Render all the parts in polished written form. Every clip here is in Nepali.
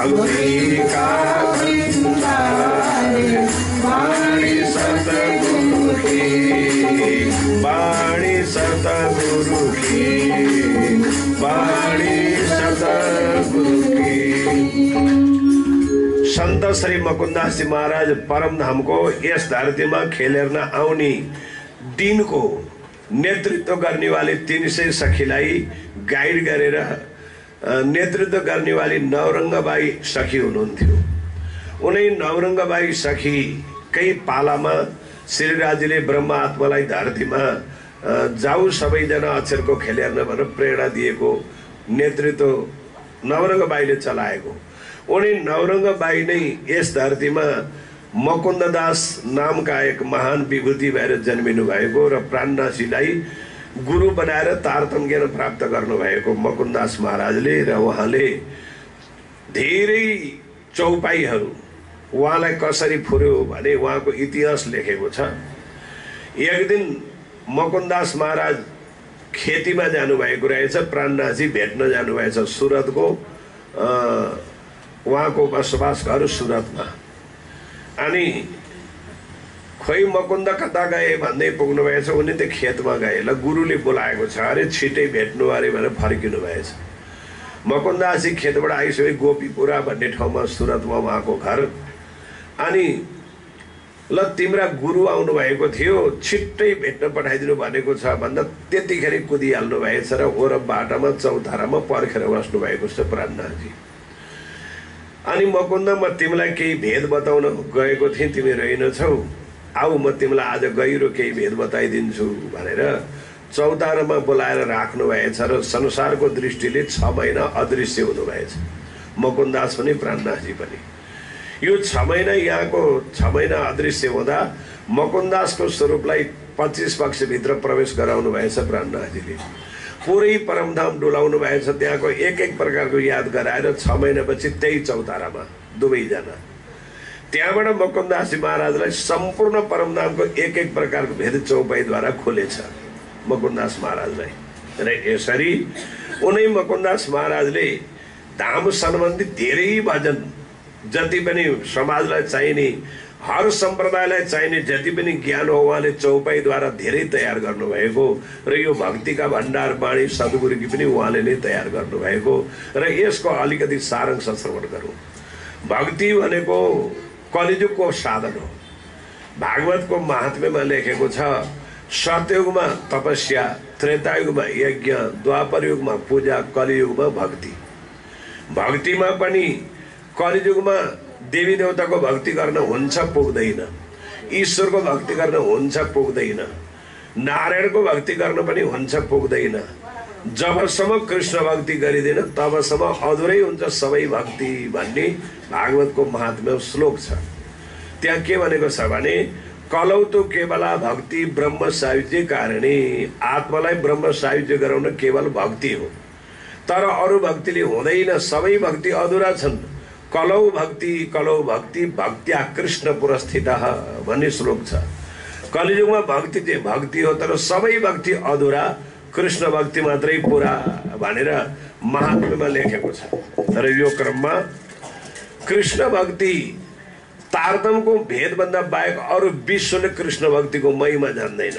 का वाणी सतगुरु की, वाणी सतगुरु की, वाणी सतगुरु की। संत श्री मुकुन्दास जी महाराज परमधाम को यस धरती में खेलेर आउने दिन को नेतृत्व करने वाली 300 सखीलाई गाइड गरेर नेतृत्व गर्ने वाली नवरङ्गबाई सखी हुनुहुन्थ्यो। उनै नवरङ्गबाई सखी कई पालामा श्रीराजीले ब्रह्म आत्मालाई धरतीमा जाऊ सबैजना अक्षरको खेल हेर्न भनेर प्रेरणा दिएको नेतृत्व नवरङ्गबाईले चलाएको। उनी नवरङ्गबाई नै यस धरतीमा मुकुन्ददास नामका एक महान विभूति भएर जन्मिनु भएको र प्राणनाथजीलाई गुरु बनाएर तारतम्य ज्ञान प्राप्त गर्नुभएको मुकुन्ददास महाराजले र उहाँले धेरै चौपाईहरू उहाँलाई कसरी फुर्यो भने उहाँको इतिहास लेखेको छ। एक दिन मुकुन्ददास महाराज खेतीमा जानुभएको रहेछ, प्राणनाथजी भेट्न जानुभएछ सुरतको, उहाँको बसोबास घर सुरतमा। अनि खोइ मुकुन्द कता गए भन्दै पुग्नु भएछ, उनी त खेतमा गए। ल गुरुले बोलाएको छ अरे, छिटै भेट्नु अरे भनेर फर्किनु भएछ। मुकुन्ददासजी खेतबाट आइसके गोपीपुरा भन्ने ठाउँमा सुरतमा उहाँको घर। अनि ल तिम्रा गुरु आउनु भएको थियो, छिट्टै भेट्न पठाइदिनु भनेको छ भन्दा त्यतिखेर कुदिहाल्नु भएछ र ओरब बाटामा चौतारामा पर्खेर बस्नु भएको छ प्राणनाथजी। अनि मुकुन्द म तिमीलाई केही भेद बताउन गएको थिएँ, तिमी रहेनछौ, आऊ म तिमीलाई आज गहिरो केही भेद बताइदिन्छु भनेर चौतारामा बोलाएर राख्नु भएछ र संसारको दृष्टिले 6 महिना अदृश्य हुनुभएछ मुकुन्ददास पनि प्राणनाथजी पनि। यो 6 महिना यहाँको 6 महिना अदृश्य हुँदा मुकुन्ददासको स्वरूपलाई 25 पक्षभित्र प्रवेश गराउनु भएछ प्राणनाथजीले। पुरै परमधाम डुलाउनु भएछ, त्यहाँको एक एक प्रकारको याद गराएर 6 महिनापछि त्यही चौतारामा दुवैजना। त्यहाँबाट मुकुन्ददासजी महाराजलाई सम्पूर्ण परमधामको एक एक प्रकारको भेद चौपाईद्वारा खोलेछ मुकुन्ददास महाराजलाई। र यसरी उनै मुकुन्ददास महाराजले धाम सम्बन्धी धेरै भजन, जति पनि समाजलाई चाहिने, हर सम्प्रदायलाई चाहिने जति पनि ज्ञान हो उहाँले चौपाईद्वारा धेरै तयार गर्नुभएको र यो भक्तिका भण्डार बाणी सद्गुरुकी पनि उहाँले नै तयार गर्नुभएको। र यसको अलिकति सारांश श्रवण गरौँ। भक्ति भनेको कलिजुगको साधन हो। भागवतको महात्म्यमा लेखेको छ, सत्ययुगमा तपस्या, त्रेतायुगमा यज्ञ, द्वापर युगमा पूजा, कलियुगमा भक्ति। भक्तिमा पनि कलियुगमा देवी देवताको भक्ति गर्न हुन्छ पुग्दैन, ईश्वरको भक्ति गर्न हुन्छ पुग्दैन, नारायणको भक्ति गर्न पनि हुन्छ पुग्दैन। जबसम्म कृष्ण भक्ति गरिँदैन तबसम्म अधुरै हुन्छ सबै भक्ति भन्ने भागवतको महात्म्य श्लोक छ। त्यहाँ के भनेको छ भने, कलौ तो केवला भक्ति ब्रह्म सायुज्य कारणे, आत्मालाई ब्रह्म सायुज्य गराउन केवल भक्ति हो, तर अरू भक्तिले हुँदैन, सबै भक्ति अधुरा छन्। कलौ भक्ति भक्त्या कृष्ण पुरस्थित भन्ने श्लोक छ। कलियुगमा भक्ति चाहिँ भक्ति हो, तर सबै भक्ति अधुरा, कृष्ण भक्ति मात्रै पुरा भनेर महात्म्यमा लेखेको छ। तर यो क्रममा कृष्ण भक्ति तारतम्यको भेदभन्दा बाहेक अरू विश्वले कृष्ण भक्तिको महिमा जान्दैन,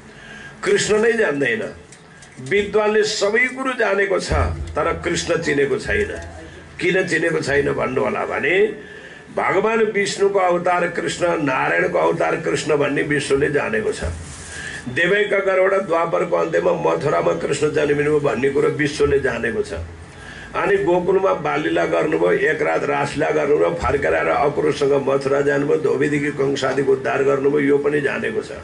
कृष्ण नै जान्दैन। विद्वानले सबै कुरो जानेको छ तर कृष्ण चिनेको छैन। किन चिनेको छैन भन्नु होला भने, भगवान विष्णुको अवतार कृष्ण, नारायणको अवतार कृष्ण भन्ने विश्वले जानेको छ। देवैका घरबाट द्वापरको अन्त्यमा मथुरामा कृष्ण जन्मिनु भन्ने कुरो विश्वले जानेको छ। अनि गोकुलमा बाललीला गर्नुभयो, एक रात रासलीला गर्नुभयो, फर्केर आएर अक्रूरसँग मथुरा जानुभयो, धोबीदेखि कंसादिको उद्धार गर्नुभयो, यो पनि जानेको छ।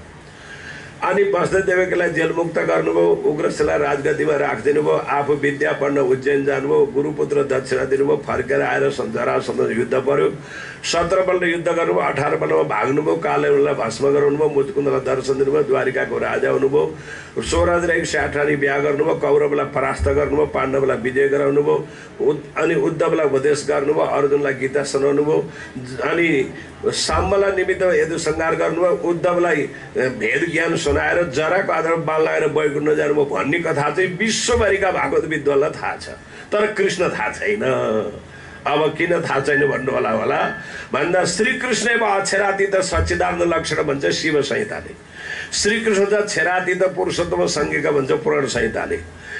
अनि वसुदेव देवकीलाई जेलमुक्त गर्नुभयो, उग्रसेनलाई राजगद्दीमा राखिदिनु भयो, आफू विद्या पढ्न उज्जैन जानुभयो, गुरुपुत्र दक्षिणा दिनुभयो, फर्केर आएर जरासन्धसँग युद्ध पर्यो, 17 पल्ट युद्ध गर्नुभयो, 18 पल्टमा भाग्नुभयो, कालेलाई भस्म गराउनुभयो, मुचुकुन्दलाई दर्शन दिनुभयो, द्वारिकाको राजा हुनुभयो, 16 168 बिहा गर्नुभयो, कौरवलाई परास्त गर्नुभयो, पाण्डवलाई विजय गराउनुभयो, अनि उद्धवलाई उपदेश गर्नुभयो, अर्जुनलाई गीता सुनाउनुभयो, अनि साम्बलाई निमित्त यदुसंहार गर्नुभयो, उद्धवलाई भेद ज्ञान सुनाएर जराको आधारमा बाल लगाएर वैकुण्ठ जानुभयो भन्ने कथा चाहिँ विश्वभरिका भागवत विद्वानलाई थाहा छ, तर कृष्ण थाहा छैन। अब किन थाहा छैन भन्नु होला भन्दा श्रीकृष्ण अक्षरातीत सच्चिदानन्द लक्षण भन्छ शिव संहिताले, श्रीकृष्ण चाहिँ क्षरातीत पुरुषोत्तम संज्ञका भन्छ पुराण संहिताले,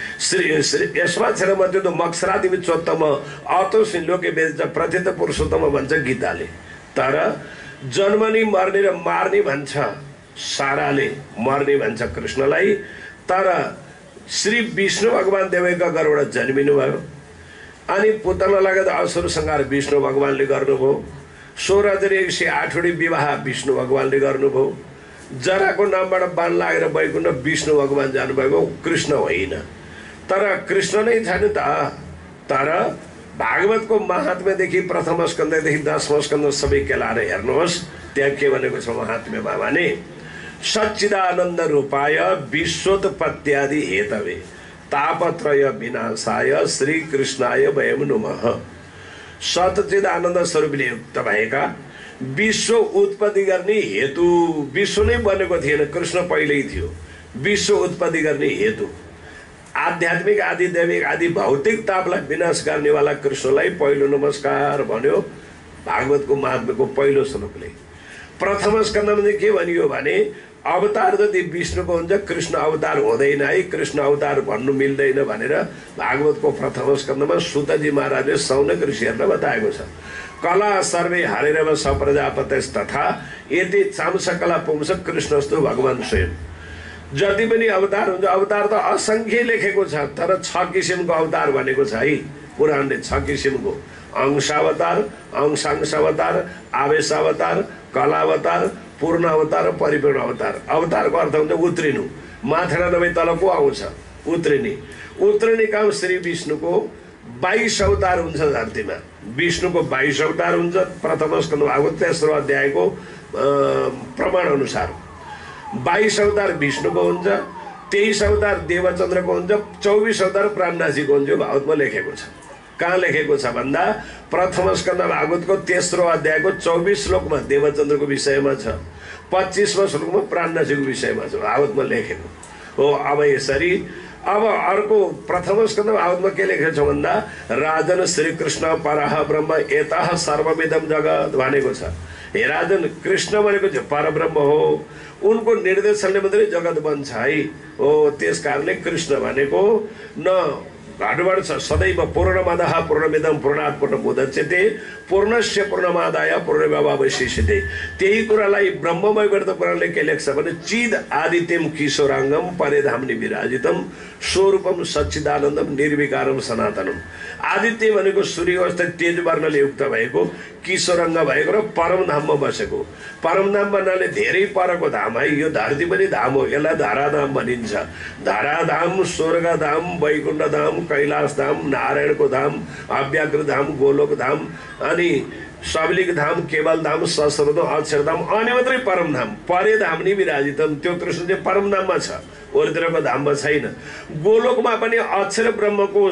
यसमा क्षरमध्ये त मक्षरादि चोत्तम अतोस्मिन् लोके वेद प्रथित पुरुषोत्तम भन्छ गीताले। तर जन्मनी मर्ने र मार्ने भन्छ साराले, मर्ने भन्छ कृष्णलाई। तर श्री विष्णु भगवान देवैका घरबाट जन्मिनु भयो अनि पुतला लगेर असुर संहार विष्णु भगवानले गर्नुभयो। 16,108 विवाह विष्णु भगवानले गर्नुभयो। जराको नामबाट बाण लागेर वैकुण्ठ विष्णु भगवान जानुभएको, कृष्ण होइन। तर कृष्ण नै छैन त। तर भागवतको महात्म्यदेखि प्रथम स्कन्धदेखि 10औं स्कन्ध सबै केलाएर हेर्नुहोस्, त्यहाँ के भनेको छ महात्म्यमा भने सच्चिदानन्द रूपाय विश्वोत्पत्त्यादि हेतवे तापत्रय विनाशाय श्रीकृष्णाय वयं नमः। सच्चिदानन्द स्वरूपले युक्त भएका विश्व उत्पत्ति गर्ने हेतु, विश्व नै बनेको थिएन, कृष्ण पहिल्यै थियो। विश्व उत्पत्ति गर्ने हेतु आध्यात्मिक आदि दैविक आदि भौतिक तापलाई विनाश गर्नेवाला कृष्णलाई पहिलो नमस्कार भन्यो भागवतको महात्म्यको पहिलो श्लोकले। प्रथम स्कन्धमा चाहिँ के भनियो भने अवतार जति विष्णुको हुन्छ कृष्ण अवतार हुँदैन है, कृष्ण अवतार भन्नु मिल्दैन भनेर भागवतको प्रथम स्कन्धमा सुतजी महाराजले सौनक ऋषिहरूलाई बताएको छ। कला सर्वे हरेरव सप्रजापतिस् तथा यति चामसकला पुंस कृष्णस्तु भगवान स्वयं। जति पनि अवतार हुन्छ, अवतार त असंख्य लेखेको छ, तर 6 किसिमको अवतार भनेको छ है पुराणले। 6 किसिमको अंशावतार, अंशांश अवतार, आवेश अवतार, कला अवतार, पूर्ण अवतार, परिपूर्ण अवतार। अवतारको अर्थ हुन्छ उत्रिनु, माथेर नभए तल को आउँछ उत्रिने। उत्रिने काम श्री विष्णुको 22 अवतार हुन्छ धरतीमा। विष्णुको 22 अवतार हुन्छ प्रथम स्कन्ध भागवत 3 अध्यायको प्रमाण अनुसार। 22 अवतार विष्णुको हुन्छ, 23 अवतार देवचन्द्रको हुन्छ, 24 अवतार प्राणनाथजीको हुन्छ। भागवतमा लेखेको छ। कहाँ लेखेको छ भन्दा प्रथम स्कन्द भागवतको 3 अध्यायको 24 श्लोकमा देवचन्द्रको विषयमा छ, 25वां श्लोकमा प्राणनाथजीको विषयमा छ, भागवतमा लेखेको हो। अब यसरी अब अर्को प्रथम स्कन्द भागवतमा के लेखेको छ भन्दा राजन श्रीकृष्ण परह ब्रह्म एतः सर्वविदम जगत भनेको छ। हे राजन, कृष्ण भनेको चाहिँ परब्रह्म हो, उनको निर्देशनले मात्रै जगत बन्छ है हो। त्यस कारणले कृष्ण भनेको न घटबड छ, सदैव पूर्णमदः पूर्णमिदं पूर्णात् पूर्णमुदच्यते पूर्णस्य पूर्णमादाय पूर्णमेवावशिष्यते। त्यही कुरालाई ब्रह्ममय व्रत पुराणले के लेख्छ भने चिद आदित्यम किशोराङ्गम परेधामनि विराजितम स्वरूपम सच्चिदानन्दम निर्विकारम सनातनम। आदित्य भनेको सूर्य अवस्था तेज वर्णले युक्त भएको, किशोराङ्ग भएको र परमधाममा बसेको। परमधाम भन्नाले धेरै परको धाम है, यो धरती पनि धाम हो, यसलाई धराधाम भनिन्छ। धराधाम, स्वर्गधाम, वैकुण्ठ धाम, कैलाश धाम, नारायणको धाम, अव्याघ्र धाम, गोलोक धाम, अनि सबलिक धाम, केवल धाम, सस्रतो अक्षरधाम, अनि मात्रै परमधाम। परे धाम नि विराजितम, त्यो कृष्ण चाहिँ परमधाममा छ, वरतिरको धाममा छैन। गोलोकमा पनि अक्षर ब्रह्मको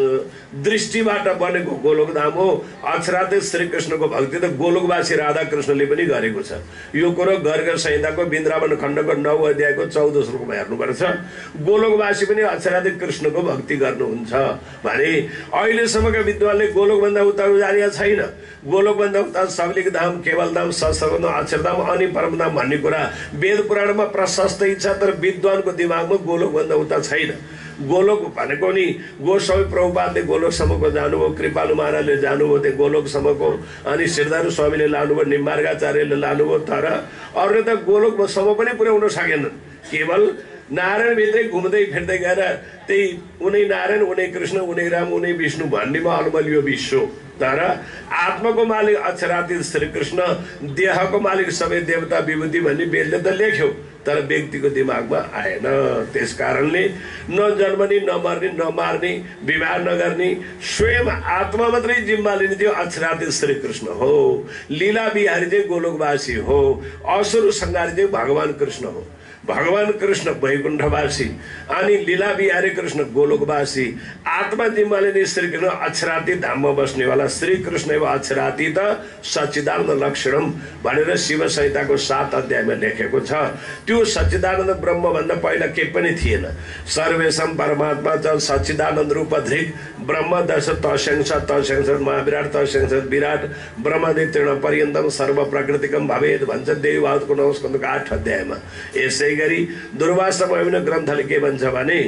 दृष्टिबाट बनेको गोलोक धाम हो। अक्षराते श्रीकृष्णको भक्ति त गोलोकवासी राधा कृष्णले पनि गरेको छ। यो कुरो गर्ग संहिताको वृन्दावन खण्डको 9 अध्यायको 14 श्लोकमा हेर्नुपर्छ। गोलोकवासी पनि अक्षराते कृष्णको भक्ति गर्नुहुन्छ भने अहिलेसम्मका विद्वानले गोलोकभन्दा उता जानिया छैन। गोलोकभन्दा उता सबलिक धाम, केवल धाम, सस्रतो अक्षरधाम अनि परमधाम भन्ने कुरा वेद पुराणमा प्रशस्तै छ, तर विद्वानको दिमागमा गोलोकभन्दा उता छैन। गोलोक भनेको नि गोस्वामी प्रभुपादले गोलोकसम्मको जानुभयो, कृपालु महाराजले जानुभयो त्यो गोलोकसम्मको, अनि सिद्धार्थ स्वामीले लानुभयो, निम्बार्काचार्यले लानुभयो, तर अरूले त गोलोकसम्म पनि पुर्याउन सकेनन्। केवल नारायणभित्रै घुम्दै फिर्दै गएर त्यही उनै नारायण, उनै कृष्ण, उनै राम, उनै विष्णु भन्नेमा अलमलियो विश्व। तर आत्माको मालिक अक्षरातीत श्रीकृष्ण, देहको मालिक सबै देवता विभूति भन्ने वेदले त लेख्यो, तर व्यक्तिको दिमागमा आएन। त्यस कारणले न जन्मने, न मर्ने, न मार्ने, विवाह नगर्ने, स्वयं आत्मा मात्रै जिम्मा लिने त्यो अक्षरातीत श्रीकृष्ण हो। लीला बिहारी चाहिँ गोलोकवासी हो, असुर संहारी चाहिँ भगवान कृष्ण हो। भगवान कृष्ण वैकुण्ठवासी अनि लीला बिहारी कृष्ण गोलोकवासी आत्मा जिम्माले नै श्री कृष्ण अक्षरातीत धाममा बस्नेवाला श्री कृष्ण एवं अक्षरातीत सच्चिदानन्द लक्षणम भनेर शिव संहिताको 7 अध्यायमा लेखेको छ। त्यो सच्चिदानन्द ब्रह्मभन्दा पहिला केही पनि थिएन। सर्वेशम परमात्मा च सच्चिदानन्द रूप धृक ब्रह्म दश तस्यांश तस्यांश महाविराट तस्यांश विराट ब्रह्मदि तृण पर्यन्तम सर्व प्रकृतिकम भवेद भन्छ देवी भागवतको 9 स्कन्धको 8 अध्यायमा। यसै गरी दुर्वासा विभिन्न ग्रन्थले के भन्छ भने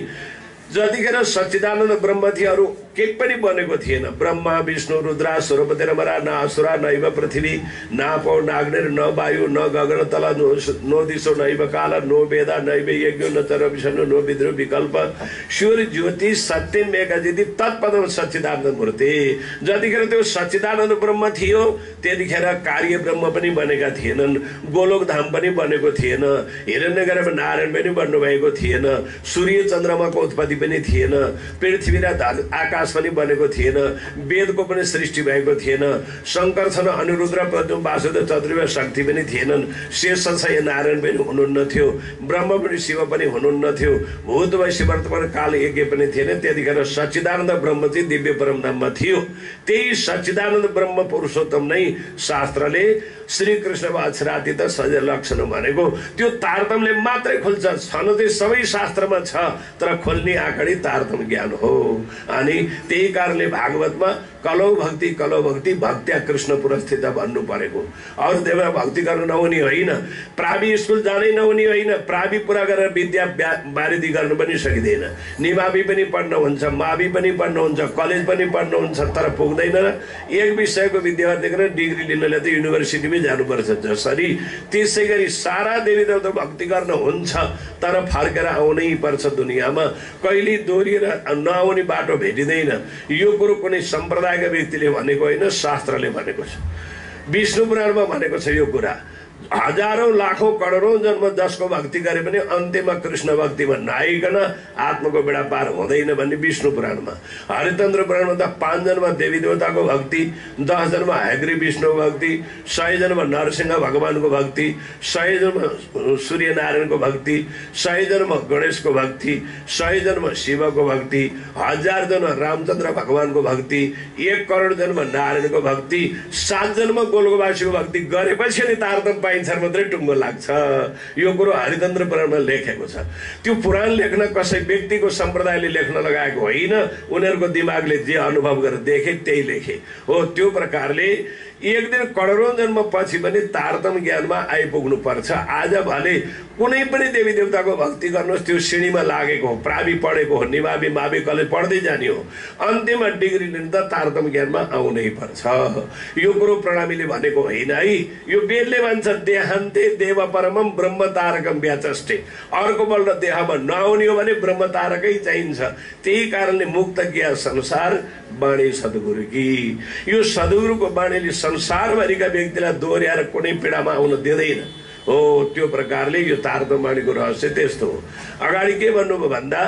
जतिखेर सच्चिदानन्द ब्रह्म थिए अरू केही पनि बनेको थिएन। ब्रह्मा विष्णु रुद्रा स्वरूपतिरमरा न असुरा नैव पृथ्वी नापौ नाग्निर न वायु न गगन तल नो दिशो नैव काल नो वेदा नैव यज्ञ न चर विष्णु नो विद्रु विकल्प सूर्य ज्योति सत्यम मेघजिति तत्पदम सच्चिदानन्द मूर्ति। जतिखेर त्यो सच्चिदानन्द ब्रह्म थियो त्यतिखेर कार्य ब्रह्म पनि बनेका थिएनन्, गोलोक धाम पनि बनेको थिएन, हिरण्यगर्भ नारायण पनि बन्नु भएको थिएन, सूर्य चन्द्रमाको उत्पत्ति पनि थिएन, पृथ्वी र आकाश पनि बनेको थिएन, वेदको पनि सृष्टि भएको थिएन, शङ्कर छन् अनिरुद्र प्रद्युम्न वासुदेव चतुर्वेद शक्ति पनि थिएनन्, शेषशय्य नारायण पनि हुनुहुन्न थियो, ब्रह्म पनि शिव पनि हुनुहुन्न थियो, भूत वैश्य वर्तमान काल यज्ञ पनि थिएन। त्यतिखेर सच्चिदानन्द ब्रह्म चाहिँ दिव्य परम धाममा थियो। त्यही सच्चिदानन्द ब्रह्म पुरुषोत्तम नै शास्त्रले श्री कृष्ण अक्षरातीत सजय लक्षण भनेको त्यो तारतम्यले मात्रै खुल्छ। छन चाहिँ सबै शास्त्रमा छ तर खोल्ने आँकडी तारतम्य ज्ञान हो। अनि त्यही कारणले भागवतमा कलौ भक्ति भक्त्या कृष्ण पुरस्थित भन्नु परेको। अरू देवमा भक्ति गर्न नहुने होइन, प्रावि स्कुल जानै नहुने होइन, प्रावि पुरा गरेर विद्या वारिधि गर्न पनि सकिँदैन। निमावि पनि पढ्नुहुन्छ, मावि पनि पढ्नुहुन्छ, कलेज पनि पढ्नुहुन्छ तर पुग्दैन। एक विषयको विद्यार्थी डिग्री लिनले त युनिभर्सिटीमै जानुपर्छ जसरी, त्यसै गरी सारा देवी देवता भक्ति गर्न हुन्छ तर फर्केर आउनै पर्छ दुनियाँमा। कहिले दोहोरिएर नआउने बाटो भेटिँदैन। यो कुरो कुनै सम्प्रदायका व्यक्तिले भनेको होइन, शास्त्रले भनेको छ। विष्णु पुराणमा भनेको छ यो कुरा। हजारौं लाखौं करोडौं जन्म जसको भक्ति गरे पनि अन्त्यमा कृष्ण भक्तिमा नआइकन आत्माको बेडा पार हुँदैन भन्ने विष्णु पुराणमा। हरिचन्द्र पुराणमा त 5 जन्म देवी देवताको भक्ति, 10 जन्म हयग्रीव विष्णु भक्ति, 100 जन्म नरसिंह भगवानको भक्ति, 100 जन्म सूर्य नारायणको भक्ति, 100 जन्म गणेशको भक्ति, 100 जन्म शिवको भक्ति, 1000 जन्म रामचन्द्र भगवानको भक्ति, 1 करोड जन्म नारायणको भक्ति, 7 जन्म गोलकवासीको भक्ति गरेपछि नि तारतम्य पाइन्छ मात्रै टुङ्गो लाग्छ। यो कुरो हरिचन्द्र पुराणमा लेखेको छ। त्यो पुराण लेख्न कसै व्यक्तिको सम्प्रदायले लेख्न लगाएको होइन, उनीहरूको दिमागले जे अनुभव गरेर देखे त्यही लेखे हो। त्यो प्रकारले एक दिन करोडौं जन्म पछि पनि तारतम्य ज्ञानमा आइपुग्नु पर्छ। आज भले कुनै पनि देवी देवताको भक्ति गर्नुहोस्, त्यो श्रेणीमा लागेको हो, प्रावि पढेको हो, निमावि मावि कलेज पढ्दै जाने हो, अन्त्यमा डिग्री लिन त तारतम्य ज्ञानमा आउनै पर्छ। यो कुरो प्रणामीले भनेको होइन है। यो वेदले भन्छ देहान्ते देव परमम ब्रह्म तारकम व्याचष्टे। अर्को बल्ल देहमा नआउने हो भने ब्रह्म तारकै चाहिन्छ। त्यही कारणले मुक्त ज्ञान संसार बाणी सद्गुरु की। यो सद्गुरुको बाणीले संसारभरिका व्यक्तिलाई दोहोर्याएर कुनै पीडामा आउन दिँदैन हो। त्यो प्रकारले यो तारतम्य बाणीको रहस्य त्यस्तो हो। अगाडि के भन्नुभयो भन्दा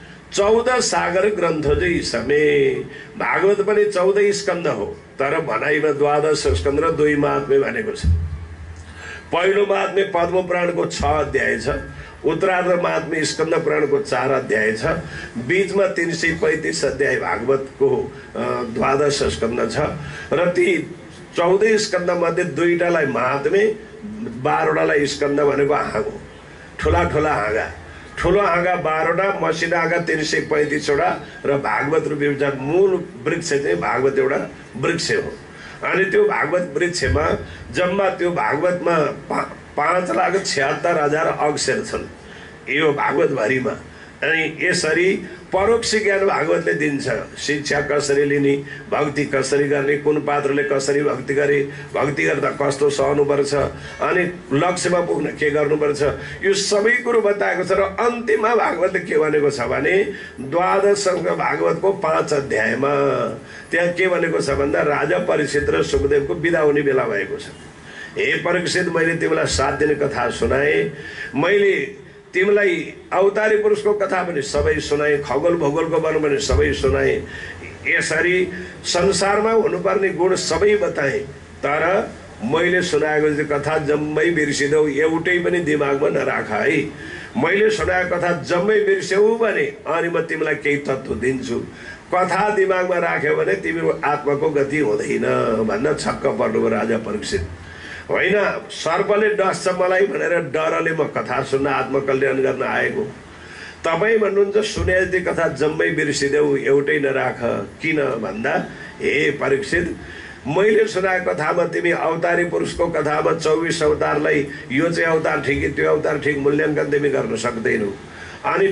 14 सागर ग्रन्थ चाहिँ समय भागवत पनि 14 स्कन्द हो, तर भनाइमा 12 स्कन्द र 2 महात्म्य भनेको छ। पहिलो महात्म्य पद्म पुराणको 6 अध्याय छ, उत्तरार्ध महात्म्य स्कन्द पुराणको 4 अध्याय छ, बीचमा 335 अध्याय भागवतको 12 स्कन्द छ र ती 14 स्कन्द मध्ये 2टालाई महात्म्य, 12वटालाई स्कन्द भनेको हाँगो, ठुला ठुला हाँगा, ठुलो हाँगा 12वटा, मसिना हाँगा 335वटा र भागवत रूपी मूल वृक्ष चाहिँ भागवत एउटा वृक्ष हो। अनि त्यो भागवत वृक्षमा जम्मा त्यो भागवतमा 5,76,000 अक्षर छन् यो भागवतभरिमा। अनि यसरी परोक्ष ज्ञान भागवतले दिन्छ। शिक्षा कसरी लिने, भक्ति कसरी गर्ने, कुन पात्रले कसरी भक्ति गरे, भक्ति गर्दा कस्तो सहनुपर्छ, अनि लक्ष्यमा पुग्न के गर्नुपर्छ, यो सबै कुरो बताएको छ। र अन्तिममा भागवतले के भनेको छ भने 12 भागवतको 5 अध्यायमा त्यहाँ के भनेको छ भन्दा राजा परीक्षित र सुखदेवको बिदा हुने बेला भएको छ। हे परीक्षित, मैले तिमीलाई 7 दिन कथा सुनाए, मैले तिमीलाई अवतारी पुरुषको कथा पनि सबै सुनाए, खगोल भूगोलको वर्णन पनि सबै सुनाए, यसरी संसारमा हुनुपर्ने गुण सबै बताए, तर मैले सुनाएको कथा जम्मै बिर्सिदेऊ, एउटै पनि दिमागमा नराख है। मैले सुनाएको कथा जम्मै बिर्स्यौ भने अनि म तिमीलाई केही तत्त्व दिन्छु, कथा दिमागमा राख्यो भने तिम्रो आत्माको गति हुँदैन भन्न छक्क पर्नुभयो राजा परीक्षित। होइन, सर्पले डस्छ मलाई भनेर डरले म कथा सुन्न आत्मकल्याण गर्न आएको। तपाईँ भन्नुहुन्छ सुने जति कथा जम्मै बिर्सिदेऊ, एउटै नराख। किन भन्दा हे परीक्षित, मैले सुनाएको कथामा तिमी अवतारी पुरुषको कथामा 24 अवतारलाई यो चाहिँ अवतार ठिक कि त्यो अवतार ठिक मूल्याङ्कन तिमी गर्न सक्दैनौ। अनि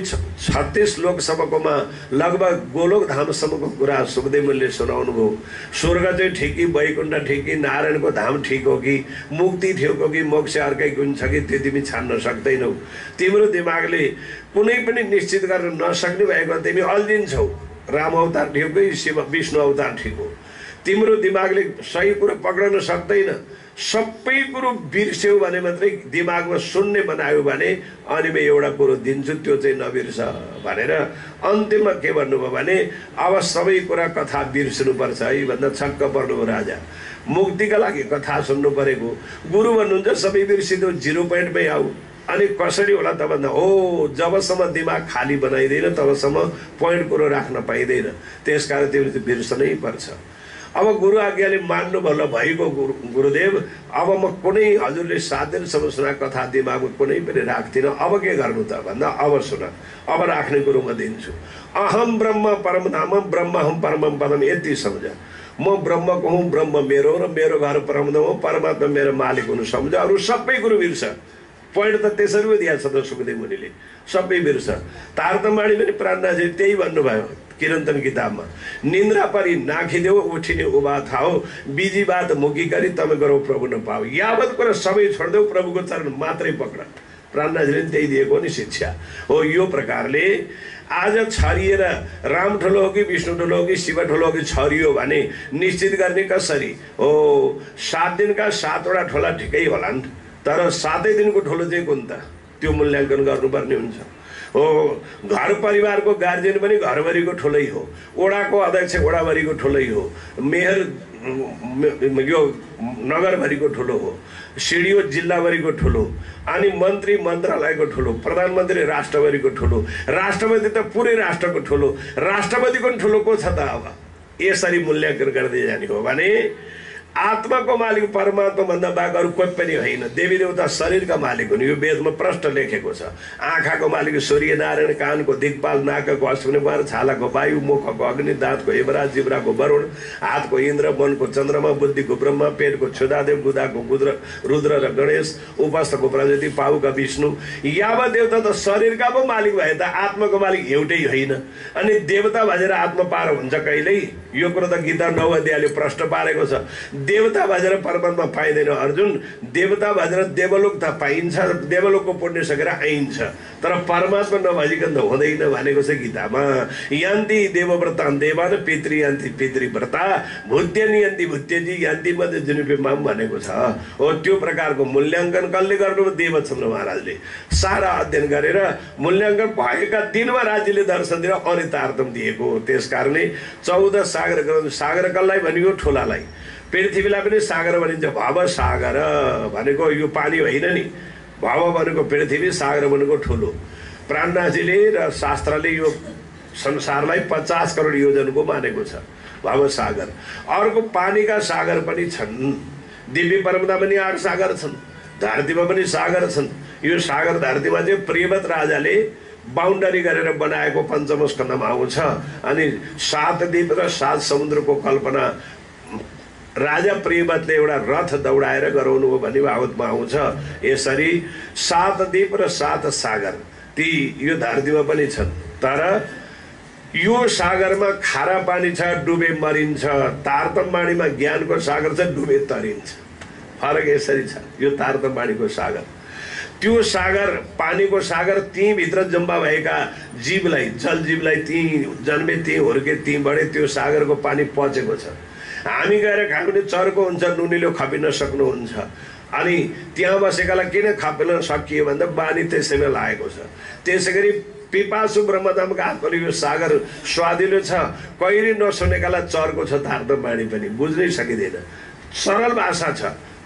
36 लोकसम्मकोमा लगभग गोलोक धामसम्मको कुरा सुखदेवले सुनाउनु भयो। स्वर्ग चाहिँ ठिक कि वैकुण्ठ ठिक कि नारायणको धाम ठिक हो कि मुक्ति ठिक हो कि मोक्ष अर्कै गुण छ कि त्यो तिमी छान्न सक्दैनौ। तिम्रो दिमागले कुनै पनि निश्चित गर्न नसक्ने भएको तिमी अल्झिन्छौ। राम अवतार ठिक हो कि शिव विष्णु अवतार ठिक हो, तिम्रो दिमागले सही कुरो पक्ड़न सक्दैन। सबै कुरो बिर्स्यौ भने मात्रै दिमागमा सुन्ने बनायो भने अनि म एउटा कुरो दिन्छु, त्यो चाहिँ नबिर्स भनेर अन्तिममा के भन्नुभयो भने अब सबै कुरा कथा बिर्सनुपर्छ है भन्दा छक्क पर्नुभयो राजा। मुक्तिका लागि कथा सुन्नु परेको, गुरु भन्नुहुन्छ सबै बिर्सिदेऊ, 0 पोइन्टमै आऊ। अनि कसरी होला त भन्दा हो जबसम्म दिमाग खाली बनाइदैन तबसम्म पोइन्ट कुरो राख्न पाइँदैन। त्यसकारण तिमीले बिर्सनै पर्छ। अब गुरु आज्ञाले मान्नु भल भएको गुरुदेव, अब म कुनै हजुरले 7 दिनसम्म सुनाएको कथा दिमागमा कुनै पनि राख्दिनँ, अब के गर्नु त भन्दा अब सुन, अब राख्ने कुरो म दिन्छु। अहम ब्रह्म परम धाम ब्रह्म हम परम पदम, यति सम्झ। म ब्रह्मको हुँ, ब्रह्म मेरो र मेरो घर परम धाम हो, परमात्मा मेरो मालिक हुनु सम्झ। अरू सबै कुरो बिर्स। पोइन्ट त त्यसरी पो दिएको छ त सुखदेव मुनिले, सबै बिर्स। तारतम्यवाणी पनि प्राणनाथजी त्यही भन्नुभयो किरन्तन किताबमा, निन्द्रा परि नाखिदेऊ उठिने उभा थाओ, बिजी बात मुकी गरी तम गरौ प्रभु न पाओ। यावत कुरा सबै छोड्देऊ, प्रभुको चरण मात्रै पक्र। प्राणनाथजीले त्यही दिएको नि शिक्षा हो। यो प्रकारले आज छरिएर राम ठुलो हो कि विष्णु ठुलो हो कि शिव ठुलो हो कि छरियो भने निश्चित गर्ने कसरी हो? 7 दिनका 7 वटा ठोला ठिकै होलान्, तर 7 दिनको ठुलो चाहिँ कुन त, त्यो मूल्याङ्कन गर्नुपर्ने हुन्छ हो। घर परिवारको गार्जियन पनि घरभरिको ठुलै हो, ओडाको अध्यक्ष ओडाभरिको ठुलै हो, मेयर यो नगरभरिको ठुलो हो, सिडिओ जिल्लाभरिको ठुलो, अनि मन्त्री मन्त्रालयको ठुलो, प्रधानमन्त्री राष्ट्रभरिको ठुलो, राष्ट्रपति त पुरै राष्ट्रको ठुलो, राष्ट्रपतिको पनि ठुलो को छ त? अब यसरी मूल्याङ्कन गर्दै जाने हो भने आत्माको मालिक परमात्मा भन्दा बाहेक अरू कोही पनि होइन। देवी देवता शरीरका मालिक हुन्, यो वेदमा प्रष्ट लेखेको छ। आँखाको मालिक सूर्य नारायण, कानको दिक्पाल, नाकको अश्विनी कुमार, छालाको वायु, मुखको अग्नि, दाँतको यमराज, जिब्राको वरुण, हातको इन्द्र, मनको चन्द्रमा, बुद्धिको ब्रह्मा, पेटको क्षुधादेव, गुदाको रुद्र र गणेश, उपस्थको प्रजाति, पाउका विष्णु। यावत देवता त शरीरका पो मालिक भए त आत्माको मालिक एउटै होइन। अनि देवता भजेर आत्मा पार हुन्छ कहिल्यै? यो कुरो त गीता 9 अध्यायले प्रष्ट पारेको छ। देवता भजेर परमात्मा पाइँदैन अर्जुन, देवता भजेर देवलोक त पाइन्छ, देवलोकको पुण्य सकेर आइन्छ, तर परमात्मा नभजिकन त हुँदैन भनेको छ गीतामा। यान्ति देवव्रता देवान पितृयान्ति पितृव्रता भूत्यनि यान्ति भूत्यजी यान्ति मध्ये जुनिपेमाम भनेको छ हो। त्यो प्रकारको मूल्याङ्कन कसले गर्नु? देवचन्द्र महाराजले सारा अध्ययन गरेर मूल्याङ्कन भएका दिनमा राज्यले दर्शन दिएर अनि तारतम दिएको। त्यसकारणले 14 सागर ग्रन्थ, सागर कसलाई भनेको? ठुलालाई। पृथ्वीलाई पनि सागर भनिन्छ। भव सागर भनेको यो पानी होइन नि, भव भनेको पृथ्वी, सागर भनेको ठुलो। प्राणनाथजीले र शास्त्रले यो संसारलाई 50 करोड योजनको मानेको छ भव सागर। अर्को पानीका सागर पनि छन्, दिव्य परमदा पनि 8 सागर छन्, धरतीमा पनि सागर छन्। यो सागर धरतीमा चाहिँ प्रियव्रत राजाले बाउन्डरी गरेर बनाएको पञ्चम स्कन्धमा आउँछ। अनि 7 द्वीप र 7 समुद्रको कल्पना राजा प्रियव्रतले एउटा रथ दौडाएर गराउनु हो भन्ने भागवतमा आउँछ। यसरी 7 द्वीप र 7 सागर ती यो धरतीमा पनि छन्, तर यो सागरमा खारा पानी छ, डुबे मरिन्छ। तारतम्यवाणीमा ज्ञानको सागर छ, डुबे तरिन्छ। फरक यसरी छ यो तारतम्यवाणीको सागर। त्यो सागर, पानीको सागर, तीभित्र जम्मा भएका जीवलाई, जल जीवलाई ती जन्मे, ती हुर्के, ती बढे, त्यो सागरको पानी पचेको छ। हामी गएर खायो भने चर्को हुन्छ, नुनिलो खपिन सक्नुहुन्छ। अनि त्यहाँ बसेकालाई किन खपिन सकियो भन्दा बानी त्यसैमा लागेको छ। त्यसै गरी पिपासु ब्रह्मधामका आत्माले यो सागर स्वादिलो छ, कहिले नसुनेकालाई चर्को छ। तारतम्यवाणी पनि बुझ्नै सकिँदैन, सरल भाषा छ,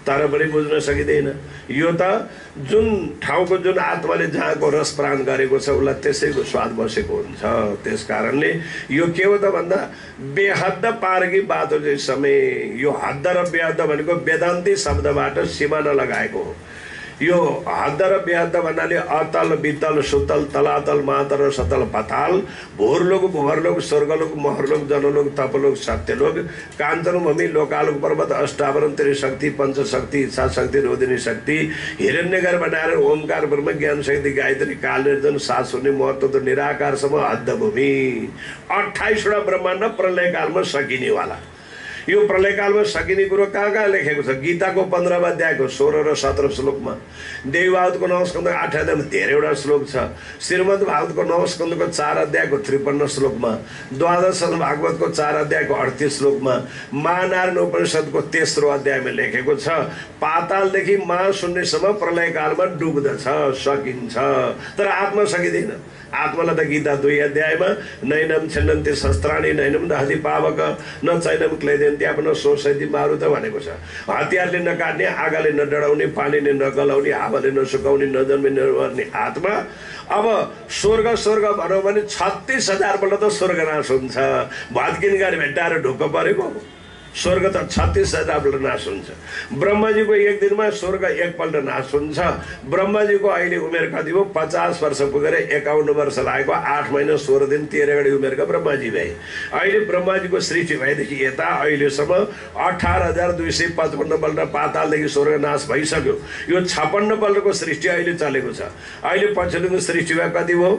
तर पनि बुझ्न सकिँदैन। यो त जुन ठाउँको जुन आत्माले जहाँको रस प्राण गरेको छ उसलाई त्यसैको स्वाद बसेको हुन्छ। त्यस कारणले यो के हो त भन्दा बेहद्द पार की बात हो। जिस समय यो हद्द र बेहद्द भनेको वेदान्ती शब्दबाट सिमाना लगाएको हो। यो हद्द र बेहद्द भन्नाले अतल वितल सुतल तलातल मातल र सतल पाताल भोरलोक भुवरलोक स्वर्गलोक महरलोक जनलोक तपलोक सत्यलोक काञ्चन भूमि लोकालोक पर्वत अष्टावरण त्रिशक्ति पञ्चशक्ति इच्छा शक्ति रोदिनी शक्ति हिरण्यगर बनाएर ओमकार ब्रह्म ज्ञान शक्ति गायत्री काल निर्जन सात शून्य महत्व निराकारसम्म हद्द भूमि 28वटा ब्रह्माण्ड प्रलय कालमा सकिनेवाला। यो प्रलय कालमा सकिने कुरो कहाँ कहाँ लेखेको छ? गीताको 15 अध्यायको 16 र 17 श्लोकमा, देवभागवतको 9 स्कन्द 8 अध्यायमा धेरैवटा श्लोक छ, श्रीमद् भागवतको 9 स्कन्दको 4 अध्यायको 53 श्लोकमा, द्वादश भागवतको 4 अध्यायको 38 श्लोकमा, महानारायण उपनिषदको 3रो अध्यायमा लेखेको छ पातालदेखि महाशून्यसम्म प्रलय कालमा डुब्दछ, सकिन्छ। तर आत्मा सकिँदैन। आत्मालाई त गीता 2 अध्यायमा नैनम छिन्नन्ति शस्त्राणि नैनम दहति पावक न चैनम क्लेदन्ति आफ्नो सोसैति मारुत भनेको छ। हतियारले नकाट्ने, आगाले नडराउने, पानीले नगलाउने, हावाले नसुकाउने, नजन्मे नमर्ने आत्मा अब स्वर्ग स्वर्ग भनौँ भने 36,000 पल्ट त स्वर्गनाश हुन्छ। भत्किन गरी भेट्टाएर ढुक्क परेको स्वर्ग त 36,000 पल्ट नाश हुन्छ। ब्रह्माजीको एक दिनमा स्वर्ग एकपल्ट नाश हुन्छ। ब्रह्माजीको अहिले उमेर कति हो? 50 वर्ष पुगेर 51 वर्ष लागेको, 8 महिना 16 दिन 13 घडी उमेरका ब्रह्माजी भए। अहिले ब्रह्माजीको सृष्टि भएदेखि यता अहिलेसम्म 18,255 पल्ट पातालदेखि स्वर्ग नाश भइसक्यो। यो 56 पल्टको सृष्टि अहिले चलेको छ। अहिले पछिल्लो सृष्टि भए कति भयो?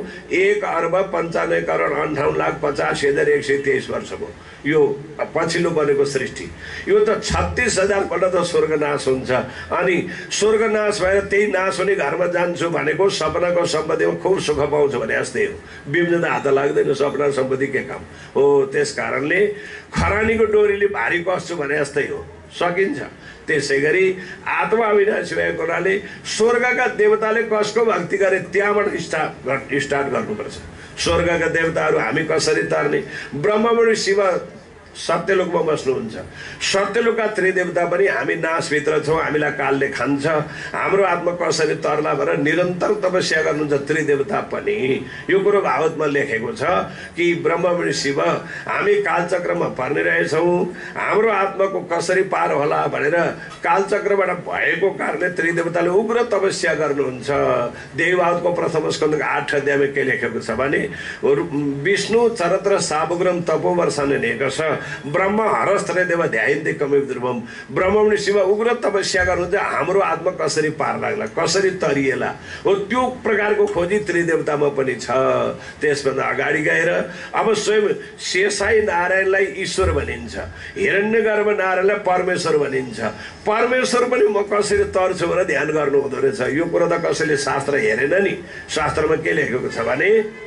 1,95,58,50,123 वर्ष भयो। यो पछिल्लो बनेको सृष्टि। यो त 36,000 पल्ट त स्वर्गनाश हुन्छ। अनि स्वर्गनाश भएर त्यही नाश हुने घरमा जान्छु भनेको सपनाको सम्पत्तिमा खुब सुख पाउँछ भने जस्तै हो। बिम्जदा हात लाग्दैन, सपना सम्पत्ति के काम हो। त्यस कारणले खरानीको डोरीले भारी कस्छु भने जस्तै हो, सकिन्छ। त्यसै गरी आत्मा अविनाशी भएको हुनाले स्वर्गका देवताले कसको भक्ति गरे त्यहाँबाट स्टार्ट गर्नुपर्छ। स्वर्गका देवताहरू हामी कसरी तर्ने? ब्रह्मा शिव सत्यलोकमा बस्नुहुन्छ। सत्यलोकका त्रिदेवता पनि हामी नाशभित्र छौँ, हामीलाई कालले खान्छ, हाम्रो आत्मा कसरी तरला भनेर निरन्तर तपस्या गर्नुहुन्छ त्रिदेवता पनि। यो कुरो भागवतमा लेखेको छ कि ब्रह्मा शिव हामी कालचक्रमा पर्ने रहेछौँ, हाम्रो आत्माको कसरी पार होला भनेर कालचक्रबाट भएको कारणले त्रिदेवताले उग्र तपस्या गर्नुहुन्छ। देवभागवतको प्रथम स्कन्दको 8 अध्यायमा के लेखेको छ भने विष्णु चरत्र साबुग्रम तपोवर्षाने नेक छ ब्रह्म हरस्त्र देव ध्यायन्ते कमेव ध्रुवम। ब्रह्म शिव उग्र तपस्या गर्नुहुन्छ, हाम्रो आत्मा कसरी पार लाग्ला, कसरी तरिएला हो, त्यो प्रकारको खोजी त्रिदेवतामा पनि छ। त्यसभन्दा अगाडि गएर अब स्वयं शेषाई नारायणलाई ईश्वर भनिन्छ, हिरण्यगर्भ नारायणलाई परमेश्वर भनिन्छ। परमेश्वर पनि म कसरी तर्छु भनेर ध्यान गर्नु हुँदो रहेछ। यो कुरो त कसैले शास्त्र हेरेन नि। शास्त्रमा के लेखेको छ भने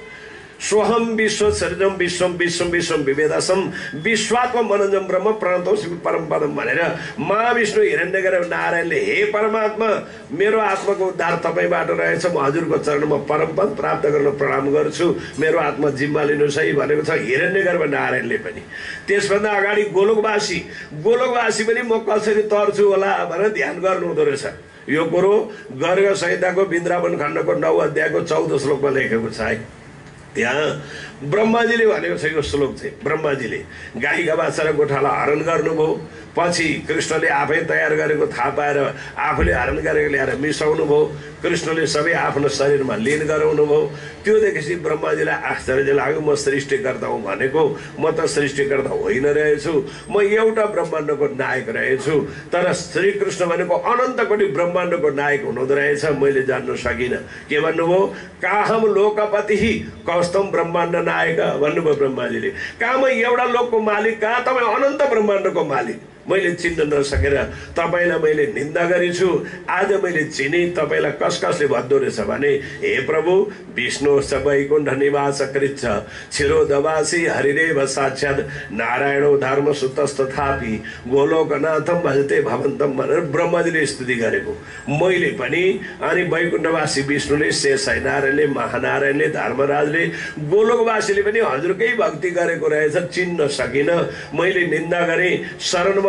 सोहम विश्व सृजम विश्वम विश्वम विश्वम विवेदसम विश्वात्म मनोजम ब्रह्म प्रणतोषि परम पदम भनेर महाविष्णु हिरण्यगर्भ नारायणले हे परमात्मा मेरो आत्माको उद्धार तपाईँबाट रहेछ, म हजुरको चरणमा परम पद प्राप्त गर्न प्रणाम गर्छु, मेरो आत्मा जिम्मा लिनुहोस् है भनेको छ हिरण्यगर्भ नारायणले पनि। त्यसभन्दा अगाडि गोलोकवासी पनि म कसरी तर्छु होला भनेर ध्यान गर्नु हुँदो रहेछ। यो कुरो गर्ग संहिताको वृन्दावन खण्डको 9 अध्यायको 14 श्लोकमा लेखेको छ है। त्यहाँ ब्रह्माजीले भनेको छ यो श्लोक चाहिँ, ब्रह्माजीले गाईका बाछा र गोठालाई हरण गर्नुभयो, पछि कृष्णले आफै तयार गरेको थाहा पाएर आफूले हरण गरेको ल्याएर मिसाउनु भयो, कृष्णले सबै आफ्नो शरीरमा लीन गराउनु भयो। त्यो देखेपछि ब्रह्माजीलाई आश्चर्य लाग्यो, म सृष्टिकर्ता हुँ भनेको म त सृष्टिकर्ता होइन रहेछु, म एउटा ब्रह्माण्डको नायक रहेछु। तर श्रीकृष्ण भनेको अनन्त कोटि ब्रह्माण्डको नायक हुनुहुँदो रहेछ, मैले जान्न सकिनँ। के भन्नुभयो? काहम लोकपति कौस्तम ब्रह्माण्ड नायक भन्नुभयो ब्रह्माजीले। कहाँ म एउटा लोकको मालिक, कहाँ तपाईँ अनन्त ब्रह्माण्डको मालिक। मैले चिन्न नसकेर तपाईँलाई मैले निन्दा गरेछु, आज मैले चिने। तपाईँलाई कसले भन्दो रहेछ भने हे प्रभु विष्णु वैकुण्ठ निवास कृच्छ क्षीरोदवासी हरिरेव साक्षात् नारायणो धर्म सुतस्तथापि गोलोकनाथम भजते भवन्तम भनेर ब्रह्माजीले स्तुति गरेको मैले पनि। अनि वैकुण्ठवासी विष्णुले, शेषाई नारायणले, महानारायणले, धर्मराजले, गोलोकवासीले पनि हजुरकै भक्ति गरेको रहेछ, चिन्न सकिनँ। मैले निन्दा गरेँ, शरणमा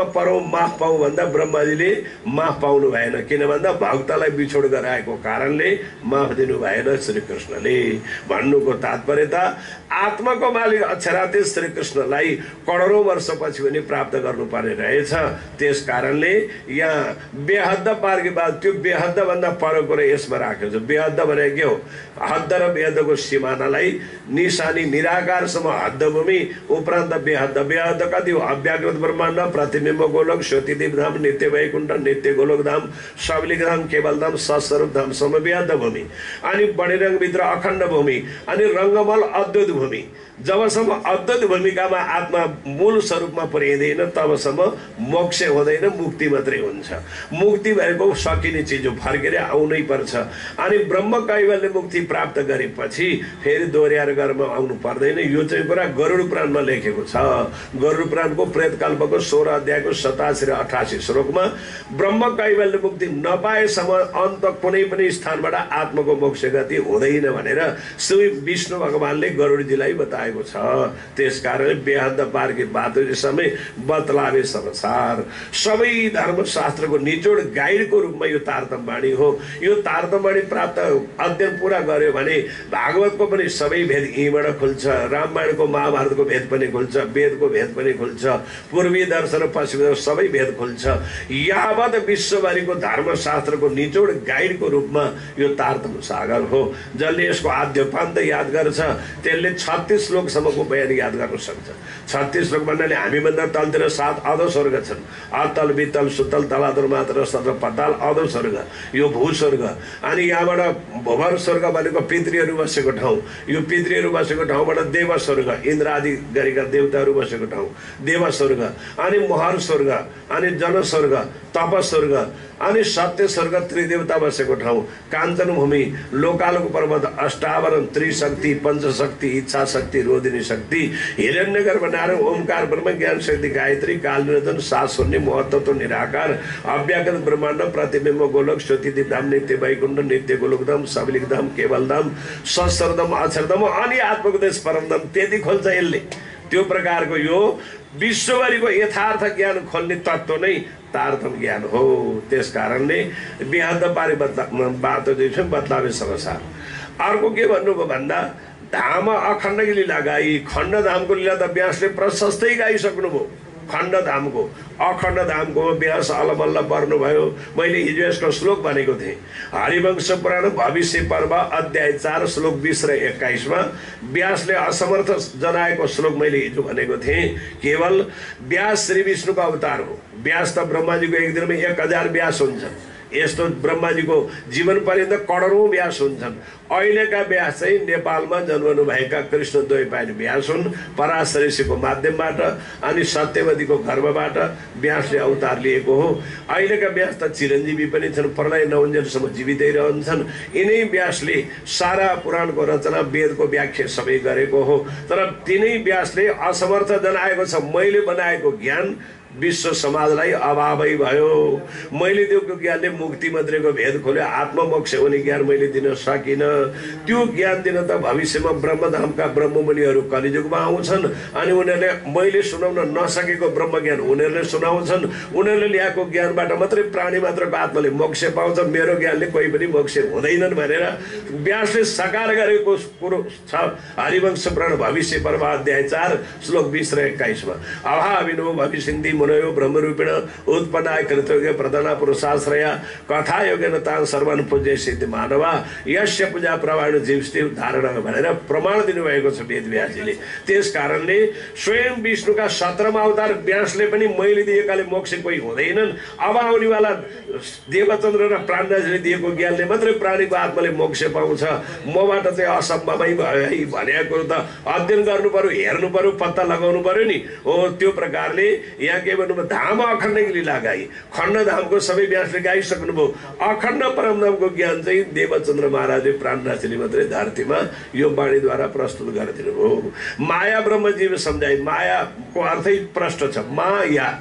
परौँ माफ पाऊ भन्दा ब्रह्माजीले माफ पाउनु भएन, किन भन्दा भक्तलाई बिछोड गराएको कारणले माफ दिनु भएन श्रीकृष्णले। भन्नुको तात्पर्य त आत्माको मालिक अक्षरातीत श्रीकृष्णलाई करोडौँ वर्षपछि पनि प्राप्त गर्नुपर्ने रहेछ। त्यस कारणले यहाँ बेहद्द पारकी बात, त्यो बेहद्द भन्दा पर कुरा यसमा राखेको छ। बेहद्द भने के हो? हद्द र बेहद्दको सिमानालाई निशानी निराकारसम्म हद्दभूमि उपरान्त बेहद्द। बेहद्द कति हो? अव्याकृत ब्रह्माण्ड, प्रतिबिम्ब गोलोक, श्वेतदीप धाम, नित्य वैकुण्ठ, नित्य गोलोक धाम, सबलिक धाम, केवल धाम, सस्वरूप धामसम्म बेहद्द भूमि। अनि बढीरङभित्र अखण्ड भूमि, अनि रङ्गमल अद्वैत भूमि। जबसम्म अद्वैत भूमिकामा आत्मा मूल स्वरूपमा पुर्याइँदैन तबसम्म मोक्ष हुँदैन, मुक्ति मात्रै हुन्छ। मुक्ति भएको सकिने चिज हो, फर्केर आउनै पर्छ। अनि ब्रह्म कैवल्य मुक्ति प्राप्त गरेपछि फेरि दोहोऱ्याएर गर्न आउनु पर्दैन। यो चाहिँ कुरा गरुड पुराणमा लेखेको छ। गरुड पुराणको प्रेतकल्पको 16 अध्यायको 87 र 88 श्लोकमा ब्रह्म कैवल्य मुक्ति नपाएसम्म अन्त कुनै पनि स्थानबाट आत्माको मोक्ष गति हुँदैन भनेर श्री विष्णु भगवानले गरुडजीलाई बताए छ। त्यसकारण बेहद्द पारकी बात समय बतलावे संसार। सबै धर्मशास्त्रको निचोड गाइडको रूपमा यो तारतम्यवाणी हो। यो तारतम्यवाणी प्राप्त अध्ययन पुरा गर्यो भने भागवतको पनि सबै भेद यहीँबाट खुल्छ, रामायणको महाभारतको भेद पनि खुल्छ, वेदको भेद पनि खुल्छ, पूर्वीय दर्शन र पश्चिम दर्शन सबै भेद खुल्छ। यावत विश्वभरिको धर्मशास्त्रको निचोड गाइडको रूपमा यो तारतम्य सागर हो। जसले यसको आद्यपान्त याद गर्छ त्यसले 36 श्लोकसम्मको बयान याद गर्न सक्छ। 36 श्लोक भन्नाले हामीभन्दा तलतिर 7 अधो स्वर्ग छन्। अतल वितल सुतल तलातल मात्र सत्र पताल अधो स्वर्ग, यो भूस्वर्ग। अनि यहाँबाट भूभर स्वर्ग भनेको पितृहरू बसेको ठाउँ। यो पितृहरू बसेको ठाउँबाट देव स्वर्ग, इन्द्र आदि गरेका देवताहरू बसेको ठाउँ देव स्वर्ग। अनि मोहर स्वर्ग, अनि जन स्वर्ग, तप स्वर्ग, अनि सत्य स्वर्ग त्रिदेवता बसेको ठाउँ, काञ्चन भूमि, लोकालको पर्वत, अष्टावरण, त्रिशक्ति, पञ्चशक्ति, इच्छा शक्ति, रोदिनी शक्ति, हिरण्यगर्भ नारायण, ओमकार ब्रह्म, ज्ञान शक्ति गायत्री, काल निरंजन, सात शून्य, महत्त्व निराकार, अव्याकृत ब्रह्माण्ड, प्रतिबिम्ब गोलोक, श्वेतदीप धाम, नित्य वैकुण्ठ, नित्य गोलोक धाम, सबलिक धाम, केवल धाम, सस्वरधाम, अक्षरधाम, अनि आत्मोपदेश परमधाम। त्यति खोल्छ यसले। त्यो प्रकारको यो विश्वभरिको यथार्थ ज्ञान खोल्ने तत्त्व नै तारतम्य ज्ञान हो। त्यस कारणले बेहद्द पारी बात बतलावे संसार। अर्को के भन्नुभयो भन्दा धाम अखण्ड लीला गाई। खण्ड धामको लीला त व्यासले प्रशस्तै गाइसक्नुभयो। खण्ड धामको अखण्ड धामको व्यास अलमल्ल पर्नुभयो। मैले हिजो यसको श्लोक भनेको थिएँ। हरिवंश पुराण भविष्य पर्व अध्याय 4 श्लोक 20 र 21 मा व्यासले असमर्थ जनाएको श्लोक मैले हिजो भनेको थिएँ। केवल व्यास श्री विष्णुको अवतार हो। व्यास त ब्रह्माजीको एक दिनमा 1000 व्यास हुन्छन्। यस्तो ब्रह्माजीको जीवन पर्यन्त करोडौं व्यास हुन्छन्। अहिलेका व्यास चाहिँ नेपालमा जन्मनु भएका कृष्ण द्वैपायन व्यास हुन्। पराशर ऋषिको माध्यमबाट अनि सत्यवतीको गर्भबाट व्यासले अवतार लिएको हो। अहिलेका व्यास त चिरञ्जीवी पनि छन्, प्रलय नहुन्जेलसम्म जीवितै रहन्छन्। यिनै व्यासले सारा पुराणको रचना वेदको व्याख्या सबै गरेको हो। तर तिनै व्यासले असमर्थ जनाएको छ। मैले बनाएको ज्ञान विश्व समाजलाई अभावै भयो। मैले दिएको ज्ञानले मुक्ति मन्त्रीको भेद खोल्यो। आत्ममोक्ष हुने ज्ञान मैले दिन सकिनँ। त्यो ज्ञान दिन त भविष्यमा ब्रह्मधामका ब्रह्ममुनिहरू कलिजुगमा आउँछन्। अनि उनीहरूले मैले सुनाउन नसकेको ब्रह्म ज्ञान उनीहरूले सुनाउँछन्। उनीहरूले ल्याएको ज्ञानबाट मात्रै प्राणी मात्रको आत्माले मोक्ष पाउँछ। मेरो ज्ञानले कोही पनि मोक्ष हुँदैनन् भनेर व्यासले साकार गरेको कुरो छ। हरिवंश पुराण भविष्य पर्व अध्याय 4 श्लोक 20 र 21 मा अभाविनो भविष्यन्ति मुनयो ब्रह्मरूपेण उत्पन्नाय कृतज्ञ प्रधान पुरुषाश्रय कथा योगेन तान सर्वान पूज्य सिद्धि मानवा यस्य पूजा प्रमाण जीवस्ति धारण भनेर प्रमाण दिनुभएको छ वेद व्यासजीले। त्यस कारणले स्वयं विष्णुका 17 अवतार व्यासले पनि मैले दिएकाले मोक्ष कोही हुँदैनन्। अब आउनेवाला देवचन्द्र र प्राणनाथले दिएको ज्ञानले मात्रै प्राणीको आत्माले मोक्ष पाउँछ। मबाट चाहिँ असम्भवै भयो है भनेको त अध्ययन गर्नु पर्यो, हेर्नु पर्यो, पत्ता लगाउनु पर्यो नि। हो त्यो प्रकारले यहाँ के भन्नुभयो, धाम अखण्ड लीला गाई। खण्ड धामको सबै व्यासले गाइसक्नुभयो। अखण्ड परमधामको ज्ञान चाहिँ देवचन्द्र महाराजले प्राणनाथले मात्रै धरतीमा यो वाणीद्वारा प्रस्तुत गरिदिनु भयो। माया ब्रह्मजीव सम्झाइ। मायाको अर्थै प्रष्ट छ। माया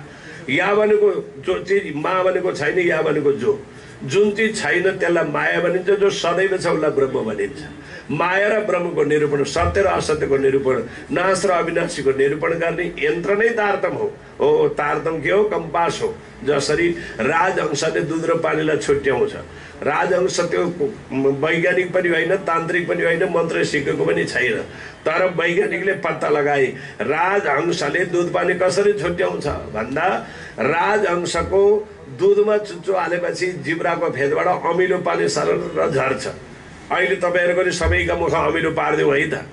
या भनेको जो चिज मा भनेको छैन, या भनेको जो, जुन चिज छैन त्यसलाई माया भनिन्छ, जो सदैव छ उसलाई ब्रह्म भनिन्छ। माया र ब्रह्मको निरूपण, सत्य र असत्यको निरूपण, नाश र अविनाशीको निरूपण गर्ने यन्त्र नै तारतम हो। तारतम के हो? कम्पास हो। जसरी राजहंसले दुध र पानीलाई छुट्याउँछ, राजहंस त्यो वैज्ञानिक पनि होइन, तान्त्रिक पनि होइन, मन्त्र सिकेको पनि छैन, तर वैज्ञानिकले पत्ता लगाए राजहंसले दुध पानी कसरी छुट्याउँछ भन्दा राजहंसको दुधमा चुच्चो हालेपछि जिब्राको फेदबाट अमिलो पानी सरर झर्छ। अहिले तपाईँहरूको नि सबैका मुख अमिलो पारिदिउँ है त।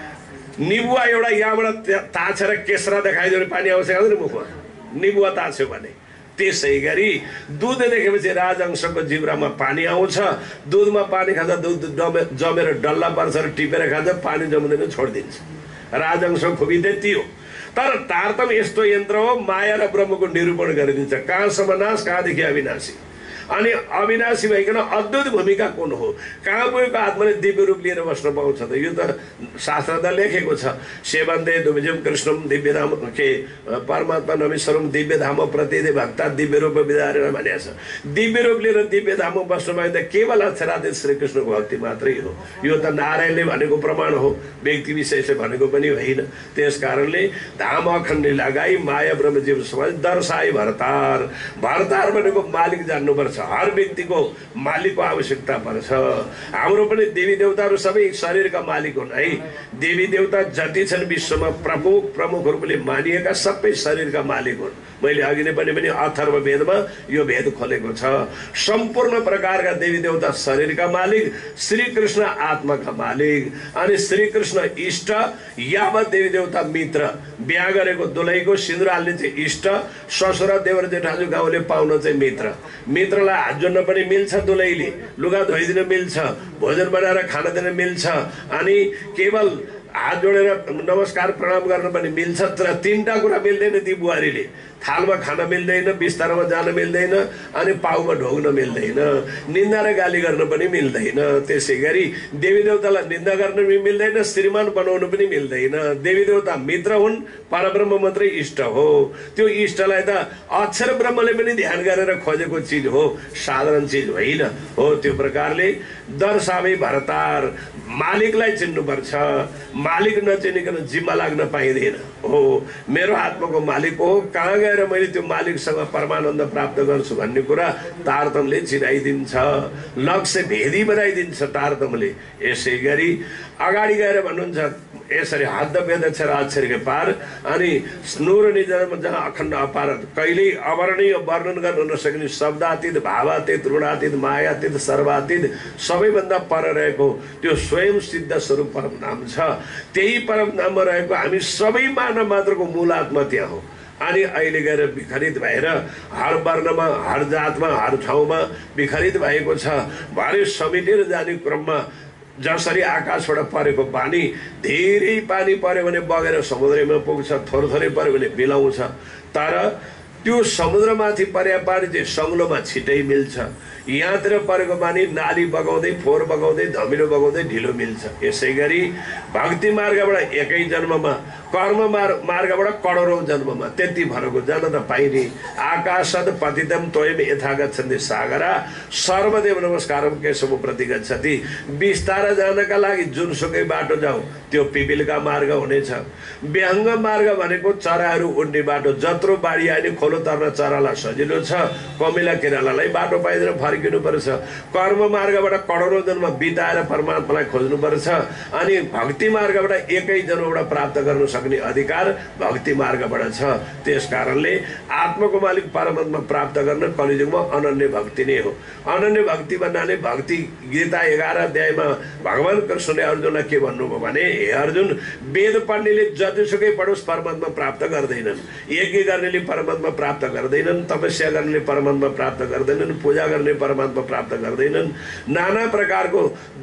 निबुवा एउटा यहाँबाट ताछेर केसरा देखाइदियो भने पानी आउँछ नि मुखमा, निबुवा ताछ्यो भने। त्यसै गरी दुध देखेपछि राजहंसको जिब्रामा पानी आउँछ, दुधमा पानी खाँदा दुध जमेर डल्ला पर्छ र टिपेर खाँदा पानी जम्दैन, छोडिदिन्छ। राजहंसको खुबी त्यति हो। तर तारतम यस्तो यन्त्र हो, माया र ब्रह्मको निरूपण गरिदिन्छ। कहाँसम्म नाश, कहाँदेखि अविनाशी। अनि अविनाशी भइकन अद्भुत भूमिका कुन हो? कहाँ पुगेको आत्माले दिव्य रूप लिएर बस्न पाउँछ त? यो त शास्त्रमा लेखेको छ, सेवन्ते दुविजम कृष्णम दिव्य धाम के परमात्मा नमेश्वरम दिव्य धाम प्रतिदे भक्ता दिव्य रूप विधारेर भनेको छ। दिव्य रूप लिएर दिव्य धाममा बस्नु भयो त केवल अक्षराधीश श्रीकृष्णको भक्ति मात्रै हो। यो त नारायणले भनेको प्रमाण हो, व्यक्ति विशेषले भनेको पनि होइन। त्यस कारणले धाम अखण्ड लगाई माया ब्रह्मजीव समाज दर्शाई भरतार। भरतार भनेको मालिक जान्नुपर्छ। हर व्यक्तिको मालिकको आवश्यकता पर्छ। हाम्रो पनि देवी देवताहरू सबै शरीरका मालिक हुन् है। देवी देवता जति छन् विश्वमा प्रमुखहरूले मानिएका सबै शरीरका मालिक हुन्। मैले अघि नै पनि अथर्व वेदमा यो भेद खोलेको छ। सम्पूर्ण प्रकारका देवी देवता शरीरका मालिक, श्रीकृष्ण आत्माका मालिक। अनि श्रीकृष्ण इष्ट, यावत देवी देवता मित्र। बिहा गरेको दुलैको सिन्दुर हाल्ने चाहिँ इष्ट, ससुरा देवर जेठाजु गाउँले पाउन चाहिँ मित्र। मित्रलाई हात जोड्न पनि मिल्छ, दुलैले लुगा धोइदिन मिल्छ, भोजन बनाएर खान दिन मिल्छ, अनि केवल हात जोडेर नमस्कार प्रणाम गर्न पनि मिल्छ। तर तीनटा कुरा मिल्दैन ती बुहारीले। थालमा खान मिल्दैन, बिस्तारमा जान मिल्दैन, अनि पाउमा ढोग्न मिल्दैन, निन्दा र गाली गर्न पनि मिल्दैन। त्यसै गरी देवी देवतालाई निन्दा गर्न पनि मिल्दैन, श्रीमान बनाउनु पनि मिल्दैन। देवी देवता मित्र हुन्, परब्रह्म मात्रै इष्ट हो। त्यो इष्टलाई त अक्षर ब्रह्मले पनि ध्यान गरेर खोजेको चिज हो, साधारण चिज होइन हो। त्यो प्रकारले दर्शावे भरतार, मालिकलाई चिन्नुपर्छ। मालिक नचिनिकन जिम्मा लाग्न पाइँदैन हो। मेरो आत्माको मालिक हो, कहाँ गएर मैले त्यो मालिकसँग परमानन्द प्राप्त गर्छु भन्ने कुरा तारतमले चिनाइदिन्छ, लक्ष्य भेदी बनाइदिन्छ तारतमले। यसै गरी अगाडि गएर भन्नुहुन्छ यसरी हात वेदक्ष र अक्षरके पार, अनि स्नुर निजमा जहाँ अखण्ड अपार, कहिल्यै अवर्णीय वर्णन गर्न नसक्ने शब्दातीत, भावातीत, ऋणातीत, मायातीत, सर्वातीत, सबैभन्दा पर रहेको त्यो स्वयं सिद्ध स्वरूप परम नाम छ। त्यही परम नाममा रहेको हामी सबै मानव मात्रको मूल आत्मा त्यहाँ हो। अनि अहिले गएर विखरित भएर हर वर्णमा, हर जातमा, हर ठाउँमा विखरित भएको छ। भरे समेटेर जाने क्रममा जसरी आकाशबाट परेको पानी, धेरै पानी पर्यो भने बगेर समुद्रमा पुग्छ, थोरै थोरै पर्यो भने बिलाउँछ। तर त्यो समुद्रमाथि परेको पानी चाहिँ सङ्लोमा छिटै मिल्छ। यहाँतिर परेको पानी नाली बगाउँदै, फोहोर बगाउँदै, धमिलो बगाउँदै ढिलो मिल्छ। यसै गरी भक्ति मार्गबाट एकै जन्ममा, कर्म मार्गबाट करोडौँ जन्ममा त्यति भरको जान त पाइने। आकाशद पतितम त्वयम यथा गच्छन्ति सागरा, सर्वदेव नमस्कारम केशव प्रति गच्छति। बिस्तारा जानका लागि जुनसुकै बाटो जाऊ त्यो पिपिलका मार्ग हुनेछ। व्यङ्ग मार्ग भनेको चराहरू उड्ने बाटो। जत्रो बाढी आए नि खोलो तर्न चरालाई सजिलो छ, कमिला किरालालाई बाटो पाइँदैन, फर्किनुपर्छ। कर्म मार्गबाट करोडौँ जन्म बिताएर परमात्मालाई खोज्नुपर्छ। अनि भक्ति मार्गबाट एकै जन्मबाट प्राप्त गर्न सक्ने अधिकार भक्ति मार्गबाट छ। त्यस कारणले आत्माको मालिक परमात्मा प्राप्त गर्न कलियुगमा अनन्य भक्ति नै हो। अनन्य भक्ति भन्नाले भक्ति गीता 11 अध्यायमा भगवान कृष्णले अर्जुनलाई के भन्नुभयो भने, हे अर्जुन, वेद पढ्नेले जतिसुकै पढोस् परमात्मा प्राप्त गर्दैनन्, यज्ञ गर्नेले परमात्मा प्राप्त गर्दैनन्, तपस्या गर्नेले परमात्मा प्राप्त गर्दैनन्, पूजा गर्ने परमात्मा प्राप्त गर्दैनन्, नाना प्रकारको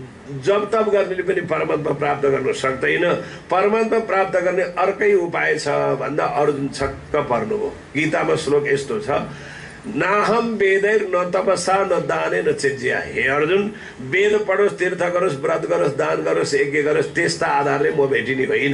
जब तप गर्नेले पनि परमात्मा प्राप्त गर्न सक्दैन। परमात्मा प्राप्त गर्ने अर्कै उपाय छ भन्दा अर्जुन छक्क पर्नुभयो। गीतामा श्लोक यस्तो छ, नाहम वेदैर न तपसा न दाने न चिज्या। हे अर्जुन, वेद पढोस्, तीर्थ गरोस्, व्रत गरोस्, दान गरोस्, यज्ञ गरोस्, त्यस्ता आधारले म भेटिने होइन।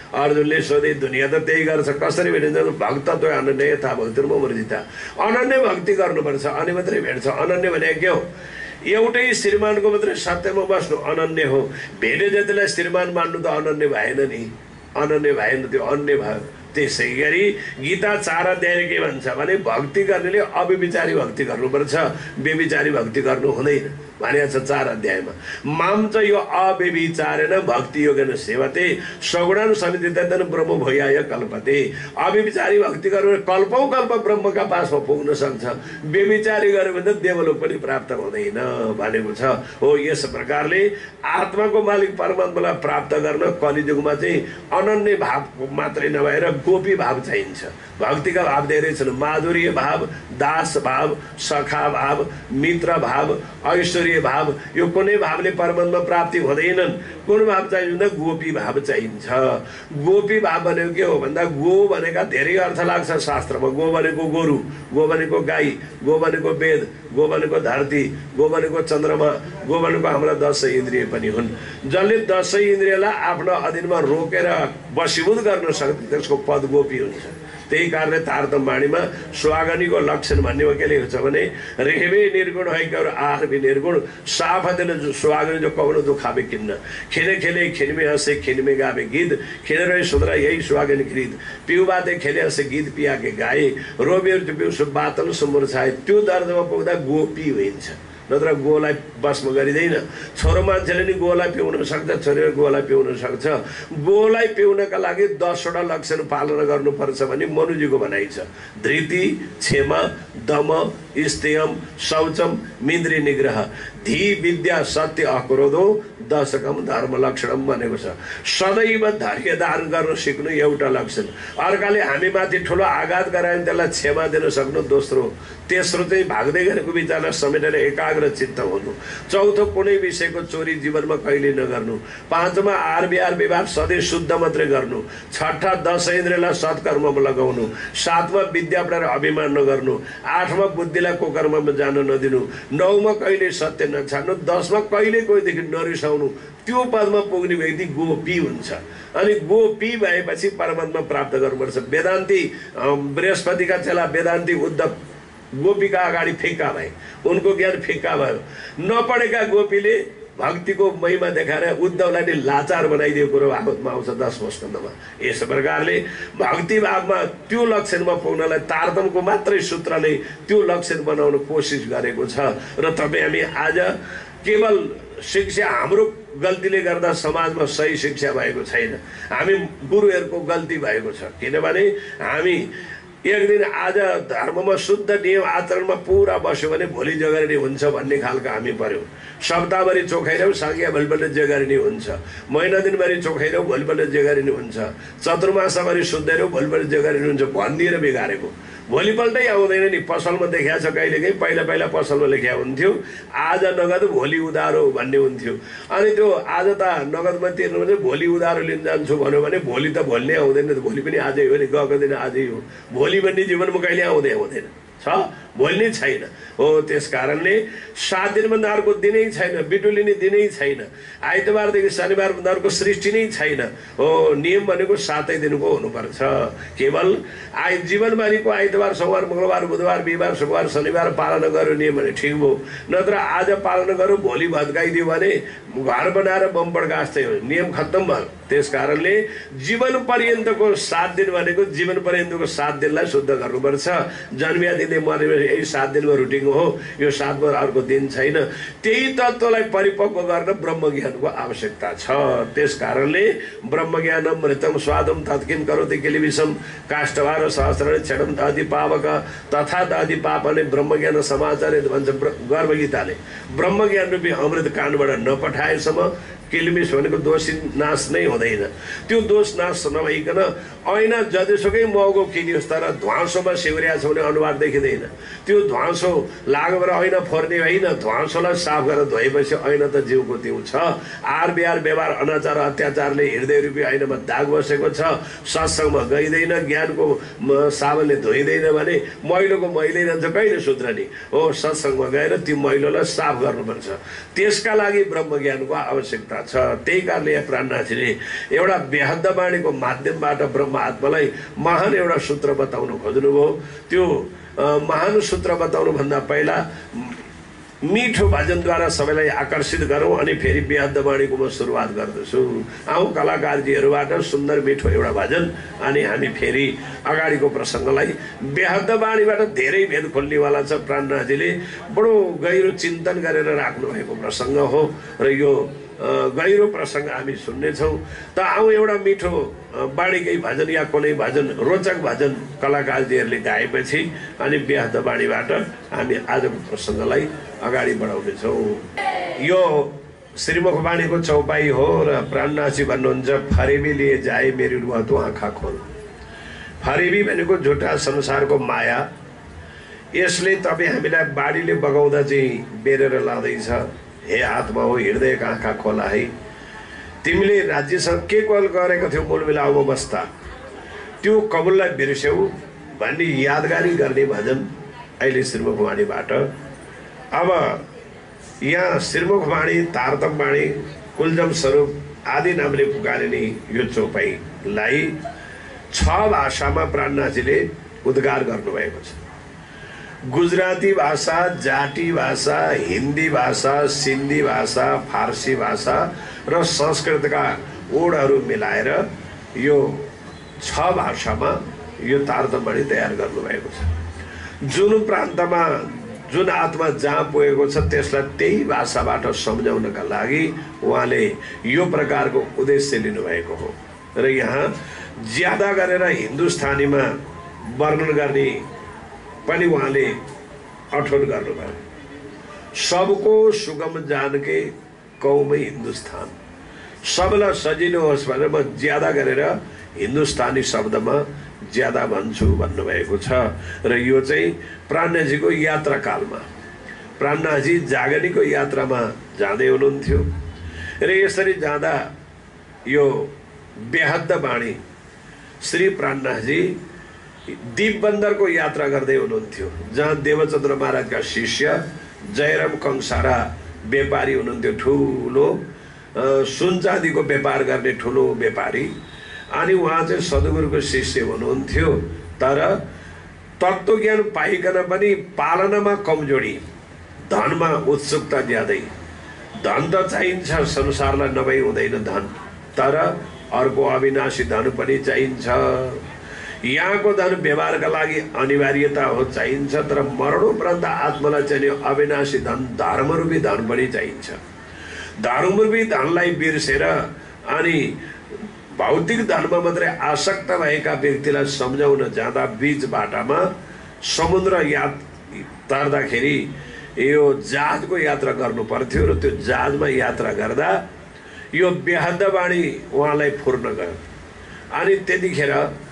अर्जुनले सोधे दुनियाँ त त्यही गर्छ कसरी भेटिन्छ भक्त त अनन्य यथा भक्तिर्म मर्जिता अनन्य भक्ति गर्नुपर्छ अनि मात्रै भेट्छ अनन्य भने के हो एउटै श्रीमानको मात्रै सत्यमा बस्नु अनन्य हो भेटे जतिलाई श्रीमान मान्नु त अनन्य भएन नि अनन्य भएन त्यो अन्य भयो त्यसै गरी गीता 4 अध्यायले के भन्छ भने भक्ति गर्नेले अव्यभिचारी भक्ति गर्नुपर्छ व्यभिचारी भक्ति गर्नु हुँदैन भनेको छ 4 अध्यायमा माम च यो अव्यभिचारेण भक्ति योगेन सेवते सगुणान सन्निधितन ब्रह्म भयाय कल्पते अव्यभिचारी भक्ति गर्नु कल्पौं कल्प ब्रह्मका पासमा पुग्न सक्छ व्यभिचारी गर्यो भने त देवलोक पनि प्राप्त हुँदैन भनेको छ हो यस प्रकारले आत्माको मालिक परमात्मालाई प्राप्त गर्न कलियुगमा चाहिँ अनन्य भाव मात्रै नभएर गोपी भाव चाहिन्छ भक्तिका भाव धेरै छन् माधुर्य भाव दास भाव सखा भाव मित्र भाव ऐश्वर्य भाव यो कुनै भावले परमात्मा प्राप्ति हुँदैनन् कुन भाव चाहिन्छ भन्दा गोपी भाव चाहिन्छ गोपी भाव भनेको के हो भन्दा गो भनेका धेरै अर्थ लाग्छ शास्त्रमा गो भनेको गोरु गो भनेको गाई गो भनेको वेद गो भनेको धरती गो भनेको चन्द्रमा गो भनेको हाम्रा 10 इन्द्रिय पनि हुन् जसले 10 इन्द्रियलाई आफ्नो अधीनमा रोकेर वशीभूत गर्न सक्छ त्यसको पद गोपी हुन्छ त्यही कारणले तारतम वाणीमा स्वागनीको लक्षण भन्नेमा के लेखेको छ भने रेहबे निर्गुण है और आहार भी निर्गुण साफतले जो स्वागनी जो कवनो दुखावे किन्न खेले खेले खिनमे हंसे खिनमे गावे गीत खेले रहे सुधरा यही स्वागनी गीत पिउ बाते खेले हंसे गीत पिया के गाए रोबेर पिउ सु बातल सुमुरछाए त्यो दर्दमा पुग्दा गोपी हुन्छ नत्र गोलाई बसमा गरिदैन छोरो मान्छेले नि गोलाई पिउन सक्छ छोरीले गोलाई पिउन सक्छ गोलाई पिउनका लागि 10 वटा लक्षण पालना गर्नुपर्छ भने मनुजीको भनाइ छ धृति क्षमा दम स्तेयम शौचम मिन्द्री निग्रह धी विद्या सत्य अक्रोधो दशकम धर्म लक्षणम भनेको छ सदैव धैर्य धारण गर्न सिक्नु एउटा लक्षण अर्काले हामी माथि ठुलो आघात गरायो त्यसलाई क्षमा दिन सक्नु दोस्रो तेस्रो चाहिँ भाग्दै गरेको विचारलाई समेटेर एकाग्र चित्त हुनु चौथो कुनै विषयको चोरी जीवनमा कहिले नगर्नु पाँचमा आहार विहार व्यवहार सधैँ शुद्ध मात्रै गर्नु छठा 10 इन्द्रियलाई सत्कर्ममा लगाउनु सातमा विद्या पढेर अभिमान नगर्नु आठमा बुद्धिलाई कुकर्ममा जान नदिनु नौमा कहिले सत्य नछाड्नु 10 मा कहिले कोहीदेखि नरिसाउनु त्यो पदमा पुग्ने व्यक्ति गोपी हुन्छ अनि गोपी भएपछि परमात्मा प्राप्त गर्नुपर्छ वेदान्ती बृहस्पतिका चेला वेदान्ती उद्धव गोपीका अगाडि फिक्का भए उनको ज्ञान फिक्का भयो नपढेका गोपीले भक्तिको महिमा देखाएर उद्धवलाई लाचार बनाइदिएको कुरो आगतमा आउँछ 10 स्कन्धमा यस प्रकारले भक्ति भावमा त्यो लक्षणमा पुग्नलाई तारतमको मात्रै सूत्रले त्यो लक्षण बनाउन कोसिस गरेको छ र तपाईँ हामी आज केवल शिक्षा हाम्रो गल्तीले गर्दा समाजमा सही शिक्षा भएको छैन हामी गुरुहरूको गल्ती भएको छ किनभने हामी एक दिन आज धर्ममा शुद्ध नियम आचरणमा पुरा बस्यो भने भोलि जगरिनी हुन्छ भन्ने खालको हामी पर्यो सप्ताहभरि चोखाइरहँ साङ्ग्या भोलिपल्ट जगरिनी हुन्छ महिना दिनभरि चोखाइरहँ भोलिपल्ट जगरिनी हुन्छ चतुर्मासभरि शुद्ध भोलिपल्ट जगरिनी हुन्छ भनिदिएर बिगारेको भोलिपल्टै आउँदैन नि पसलमा देखाएको छ कहिलेकाहीँ पहिला पसलमा लेख्या हुन्थ्यो आज नगद भोलि उधारो भन्ने हुन्थ्यो अनि त्यो आज त नगदमा तिर्नु भने भोलि उधारो लिन जान्छु भन्यो भने भोलि त भोलि नै आउँदैन भोलि पनि आजै हो नि गएको दिन आजै हो भोलि भन्ने जीवनमा कहिले आउँदैन छ भोलि नै छैन हो त्यस कारणले 7 दिनभन्दा अर्को दिनै छैन बिटुलिने दिनै छैन आइतबारदेखि शनिबारभन्दा अर्को सृष्टि नै छैन हो नियम भनेको 7 दिनको हुनुपर्छ केवल जीवनभरिको आइतबार सोमबार मंगलबार बुधबार बिहिबार शुक्रबार शनिबार पालना गर्यो नियम भने ठिक हो नत्र आज पालना गर्यो भोलि भत्काइदियो भने घर बनाएर बम पड्कास्दै हो नियम खत्तम भयो त्यस कारणले जीवन पर्यन्तको 7 दिन भनेको जीवन पर्यन्तको 7 दिनलाई शुद्ध गर्नुपर्छ जन्मिया दिनले मरे यही 7 दिनको रुटिन हो यो 7 मा अर्को दिन छैन त्यही तत्त्वलाई परिपक्व गर्न ब्रह्म ज्ञानको आवश्यकता छ त्यस कारणले ब्रह्म ज्ञानम मृतम स्वादम तत्किन करोति किलबिसम काष्ठवार सहस्रण क्षणम दादि पावक तथा दादि पापले ब्रह्म ज्ञान समाचार भन्छ गर्भ गीताले ब्रह्म ज्ञान रूपी अमृत कानबाट नपठाएसम्म किलमिस भनेको दोष नाश नै हुँदैन त्यो दोष नाश नभइकन ऐना जतिसुकै महँगो किनियोस् तर ध्वाँसोमा सिउरिएको छ भने अनुहार देखिँदैन त्यो ध्वाँसो लाग्यो भने ऐना फोर्ने होइन ध्वाँसोलाई साफ गरेर धोएपछि ऐना त जिउको त्यो छ आहार विहार व्यवहार अनाचार अत्याचारले हृदय रूपी ऐनामा दाग बसेको छ सत्सङ्गमा गइँदैन ज्ञानको साबुनले धोइँदैन भने मैलोको मैलै रहन्छ कहिले सुध्रने हो सत्सङ्गमा गएर त्यो मैलोलाई साफ गर्नुपर्छ त्यसका लागि ब्रह्म ज्ञानको आवश्यकता आवश्यकता छ। त्यही कारणले यहाँ प्राणनाथजीले एउटा बेहद्द बाणीको माध्यमबाट ब्रह्म आत्मालाई महान एउटा सूत्र बताउनु खोज्नुभयो। त्यो महान सूत्र बताउनुभन्दा पहिला मिठो भजनद्वारा सबैलाई आकर्षित गरौँ अनि फेरि बेहद्द बाणीको म सुरुवात गर्दछु। आउँ कलाकारजीहरूबाट सुन्दर मिठो एउटा भजन अनि हामी फेरि अगाडिको प्रसङ्गलाई बेहद्द बाणीबाट धेरै भेद खोल्नेवाला छ। प्राणनाथजीले बडो गहिरो चिन्तन गरेर राख्नु भएको प्रसङ्ग हो र यो गहिरो प्रसङ्ग हामी सुन्नेछौँ। त आउँ एउटा मिठो बाणीकै भजन या कुनै भजन रोचक भजन कलाकारजीहरूले गाएपछि अनि बेहद्द बाणीबाट हामी आजको प्रसङ्गलाई अगाडि बढाउनेछौँ। यो श्रीमुख बाणीको चौपाई हो र प्राणनाथजी भन्नुहुन्छ फरेबी लिए जाए मेरी रुह तँ आँखा खोल। फरेबी भनेको झुटा संसारको माया, यसले तपाईँ हामीलाई बाढीले बगाउँदा चाहिँ बेरेर लाँदैछ। हे आत्मा हो हृदयका आँखा खोला है। तिमीले राज्यसँग के कल गरेको थियौ मूल मिलाउमा बस्दा, त्यो कबुललाई बिर्स्यौ भन्ने यादगारी गर्ने भजन अहिले श्रीमुख बाणीबाट। अब यहाँ श्रीमुख बाणी, तारतम बाणी, कुलजम स्वरूप आदि नामले पुकारिने यो चौपाईलाई 6 भाषामा प्राणनाथजीले उद्गार गर्नुभएको छ। गुजराती भाषा, जाटी भाषा, हिन्दी भाषा, सिन्धी भाषा, फारसी भाषा र संस्कृतका ओडहरू मिलाएर यो 6 भाषामा यो तारतम बाणी तयार गर्नुभएको छ। जुन प्रान्तमा जुन आत्मा जहाँ पुगेको छ त्यसलाई त्यही भाषाबाट सम्झाउनका लागि उहाँले यो प्रकारको उद्देश्य लिनुभएको हो। र यहाँ ज्यादा गरेर हिन्दुस्तानीमा वर्णन गर्ने पनि उहाँले अठोट गर्नुभयो। सबको सुगम जानके कौमै हिन्दुस्तान, सबलाई सजिलो होस् भनेर म ज्यादा गरेर हिन्दुस्तानी शब्दमा ज्यादा भन्छु भन्नुभएको छ। र यो चाहिँ प्राणनाथजीको यात्रा कालमा, प्राणनाथजी जागनीको यात्रामा जाँदै हुनुहुन्थ्यो र यसरी जाँदा यो बेहद्द बाणी श्री प्राणनाथजी दीपबन्दरको यात्रा गर्दै हुनुहुन्थ्यो, जहाँ देवचन्द्र महाराजका शिष्य जयराम कंसारा व्यापारी हुनुहुन्थ्यो, ठुलो सुन चाँदीको व्यापार गर्ने ठुलो व्यापारी। अनि उहाँ चाहिँ सद्गुरुको शिष्य हुनुहुन्थ्यो, तर तत्त्वज्ञान पाइकन पनि पालनमा कमजोरी, धनमा उत्सुकता ज्यादै। धन त चाहिन्छ, संसारलाई नभई हुँदैन धन, तर अर्को अविनाशी धन पनि चाहिन्छ। यहाँको धन व्यवहारका लागि अनिवार्यता हो, चाहिन्छ, तर मरणोपरान्त आत्मालाई चाहिने अविनाशी धन धर्मरूपी धन पनि चाहिन्छ। धर्मरूपी धनलाई बिर्सेर अनि भौतिक धनमा मात्रै आसक्त भएका व्यक्तिलाई सम्झाउन जाँदा बीच बाटामा समुद्र तर्दाखेरि यो जहाजको यात्रा गर्नु पर्थ्यो र त्यो जहाजमा यात्रा गर्दा यो बेहद्द बाणी उहाँलाई फुर्न गयो। अनि त्यतिखेर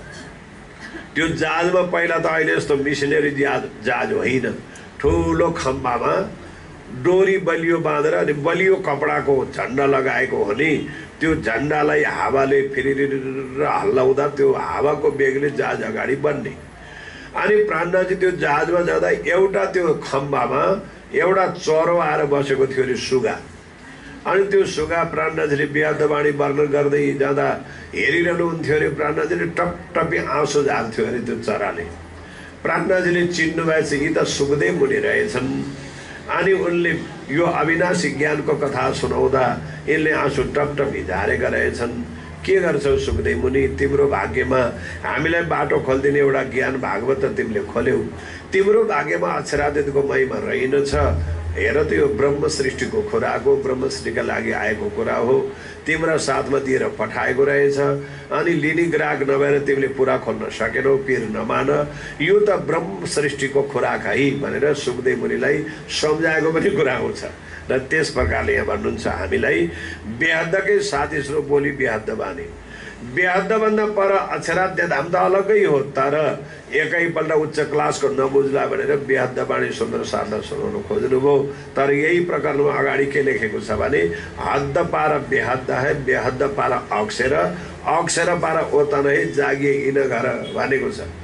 त्यो जहाजमा पहिला त अहिले जस्तो मिसनरी जहाज होइन, ठुलो खम्बामा डोरी बलियो बाँधेर अनि बलियो कपडाको झन्डा लगाएको हो नि, त्यो झन्डालाई हावाले फेरि हल्लाउँदा त्यो हावाको बेगले जहाज अगाडि बढ्ने। अनि प्राणनाथजी त्यो जहाजमा जाँदा एउटा त्यो खम्बामा एउटा चरो आएर बसेको थियो अरे सुगा। अनि त्यो सुगा प्राणनाथजीले बेहद्द बाणी वर्णन गर्दै जाँदा हेरिरहनुहुन्थ्यो अरे, प्राणनाथजीले टपटपी आँसु झाल्थ्यो अरे त्यो चराले। प्राणनाथजीले चिन्नु भएछ यी त सुखदेव मुनि रहेछन्। अनि उनले यो अविनाशी ज्ञानको कथा सुनाउँदा यसले आँसु टपटपी झारेका रहेछन्। के गर्छौ सुखदेव मुनि, तिम्रो भाग्यमा हामीलाई बाटो खोलिदिने एउटा ज्ञान भागवत तिमीले खोल्यौ, तिम्रो भाग्यमा अक्षरादितको महिमा रहेनछ। हेर त यो ब्रह्म सृष्टिको खुराक हो, ब्रह्म सृष्टिका लागि आएको कुरा हो, तिम्रा साथमा दिएर पठाएको रहेछ। अनि लिने ग्राहक नभएर तिमीले पुरा खोल्न सकेनौ, पिर नमान, यो त ब्रह्म सृष्टिको खुराक है भनेर सुखदेव मुनिलाई सम्झाएको पनि कुरा आउँछ। र त्यस प्रकारले यहाँ भन्नुहुन्छ हामीलाई बेहद्दकै साथी स्वरूप बोली बेहद्द बानी। बेहद्दभन्दा पर अक्षराध्य धाम त अलग्गै हो, तर एकैपल्ट उच्च क्लासको नबुझ्ला भनेर बेहद्द बाणी सुन्दर सार्दा सुनाउनु खोज्नुभयो। तर यही प्रकरणमा अगाडि के लेखेको छ भने हद्द पार बेहद्द है, बेहद्द पार अक्षर, अक्षर पार ओतन है, जागिए इन घर भनेको छ।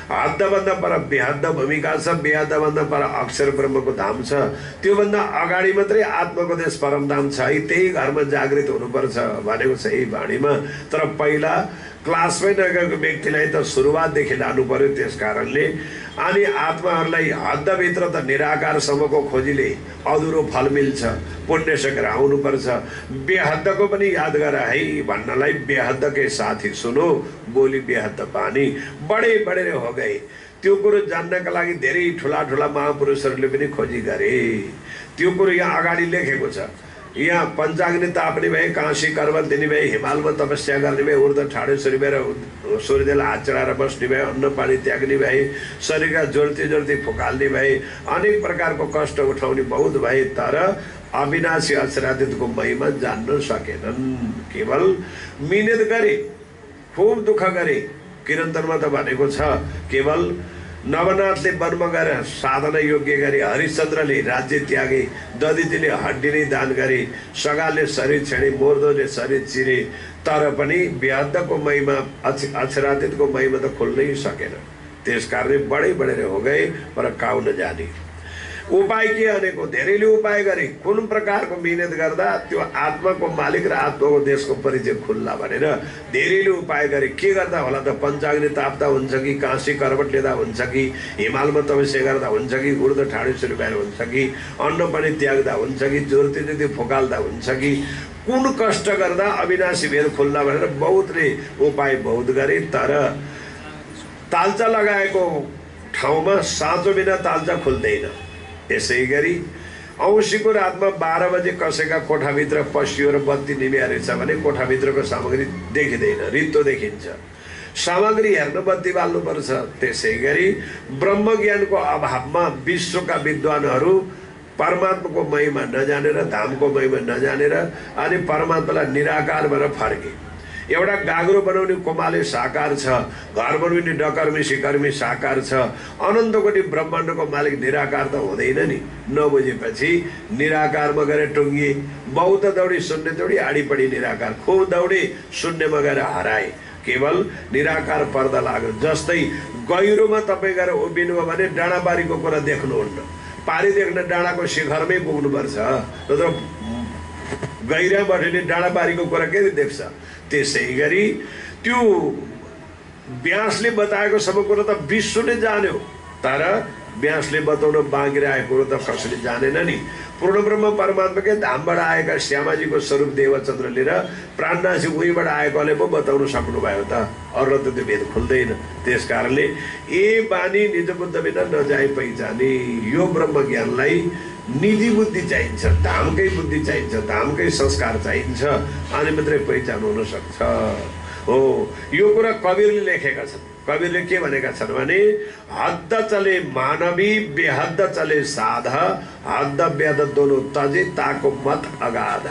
हदभन्दा पर बेहद भूमिका छ, बेहदभन्दा पर अक्षर ब्रह्मको धाम छ, त्योभन्दा अगाडि मात्रै आत्माको देश परमधाम छ है, त्यही घरमा जागृत हुनुपर्छ भनेको छ यही वाणीमा। तर पहिला क्लासमै नगएको व्यक्तिलाई त सुरुवातदेखि लानु पर्यो। त्यस कारणले अनि आत्माहरूलाई हदभित्र त निराकारसम्मको खोजीले अधुरो फल मिल्छ, पुण्य सकेर आउनुपर्छ। बेहदको पनि याद गर है भन्नलाई बेहद के साथी सुनो बोली बेहद पानी बडे बडे हो गए। त्यो कुरो जान्नका लागि धेरै ठुला ठुला महापुरुषहरूले पनि खोजी गरे। त्यो कुरो यहाँ अगाडि लेखेको छ। यहाँ पञ्चाग्नि ताप्ने भए, काँसी कर्म दिने भए, हिमालमा तपस्या गर्ने भए, ऊर्ध्व ठाडो सूर्य भएर सूर्यदेवलाई हात चढाएर बस्ने भए, अन्न पानी त्याग्ने भए, शरीरका जोड्ती जोड्ती फुकाल्ने भए, अनेक प्रकारको कष्ट उठाउने बहुत भए, तर अविनाशी अचरातीतको महिमा जान्न सकेनन्। केवल मिहिनेत गरे, खूब दुःख गरे। किरन्तरमा त भनेको छ केवल नवनाथले वनमा गएर साधना योग्य गरे, हरिश्चन्द्रले राज्य त्यागे, ददितीले हड्डी नै दान गरे, सगालले शरीर छेडे, मोर्दोले शरीर चिरे, तर पनि बेहदको महिमा अक्षरातीतको महिमा त खुल्नै सकेन। त्यस कारणले बडे बडेर हो गए पर काउ नजाने। उपाय के अनेको धेरैले उपाय गरे। कुन प्रकारको मिहिनेत गर्दा त्यो आत्माको मालिक र आत्माको देशको परिचय खुल्ला भनेर धेरैले उपाय गरे। के गर्दा होला त? पञ्चाग्नि ताप्दा हुन्छ कि, काँसी करवट लिँदा हुन्छ कि, हिमालमा तपस्या गर्दा हुन्छ कि, ऊर्ध्व ठाडो सूर्य भएर हुन्छ कि, अन्न पनि त्याग्दा हुन्छ कि, जोर्ती जोर्ती फुकाल्दा हुन्छ कि, कुन कष्ट गर्दा अविनाशी भेद खुल्ला भनेर बहुतले उपाय बहुत गरे। तर ताल्चा लगाएको ठाउँमा साँचो बिना ताल्चा खुल्दैन। यसै गरी औँसीको रातमा 12 बजे कसैका कोठाभित्र पसियो र बत्ती निभ्या रहेछ भने कोठाभित्रको सामग्री देखिँदैन, रित्तो देखिन्छ। सामग्री हेर्न बत्ती बाल्नुपर्छ। त्यसै गरी ब्रह्मज्ञानको अभावमा विश्वका विद्वानहरू परमात्माको महिमा नजानेर, धामको महिमा नजानेर अनि परमात्मालाई निराकार भनेर फर्के। एउटा गाग्रो बनाउने कोमाले साकार छ, घर बनाउने डकर्मी सिकर्मी साकार छ, अनन्तकोटि ब्रह्माण्डको मालिक निराकार त हुँदैन नि। नबुझेपछि निराकारमा गएर टुङ्गिए। बहुत दौडी शून्य दौडी आडीपडी निराकार, खुब दौडे शून्यमा गएर हराए। केवल निराकार पर्दा लाग्यो। जस्तै गहिरोमा तपाईँ गएर उभिनुभयो भने डाँडाबारीको कुरा देख्नुहुन्न, पारी देख्न डाँडाको शिखरमै पुग्नुपर्छ, नत्र गहिराबाट नि डाँडाबारीको कुरा के देख्छ। त्यसै गरी त्यो व्यासले बताएको सब कुरो त विश्वले जान्यो, तर व्यासले बताउन बाँकी रहेको कुरो त कसैले जानेन नि। पूर्ण ब्रह्म परमात्माकै धामबाट आएका श्यामाजीको स्वरूप देवचन्द्र लिएर प्राणनाशी उहीबाट आएकोले पो बताउन सक्नुभयो त, अरूलाई त त्यो भेद खुल्दैन। त्यस कारणले ए बानी निज बुद्ध बिना नजाए पहिचाने। यो ब्रह्म ज्ञानलाई निजी बुद्धि चाहिन्छ, धामकै बुद्धि चाहिन्छ, धामकै संस्कार चाहिन्छ, अनि मात्रै पहिचान हुन सक्छ। हो, यो कुरा कबीरले लेखेका छन्। कबीरले के भनेका छन् भने हद्द चले मानवी बेहद चले साध, हद्द बेहद दोनों तजे ताको मत अगाध।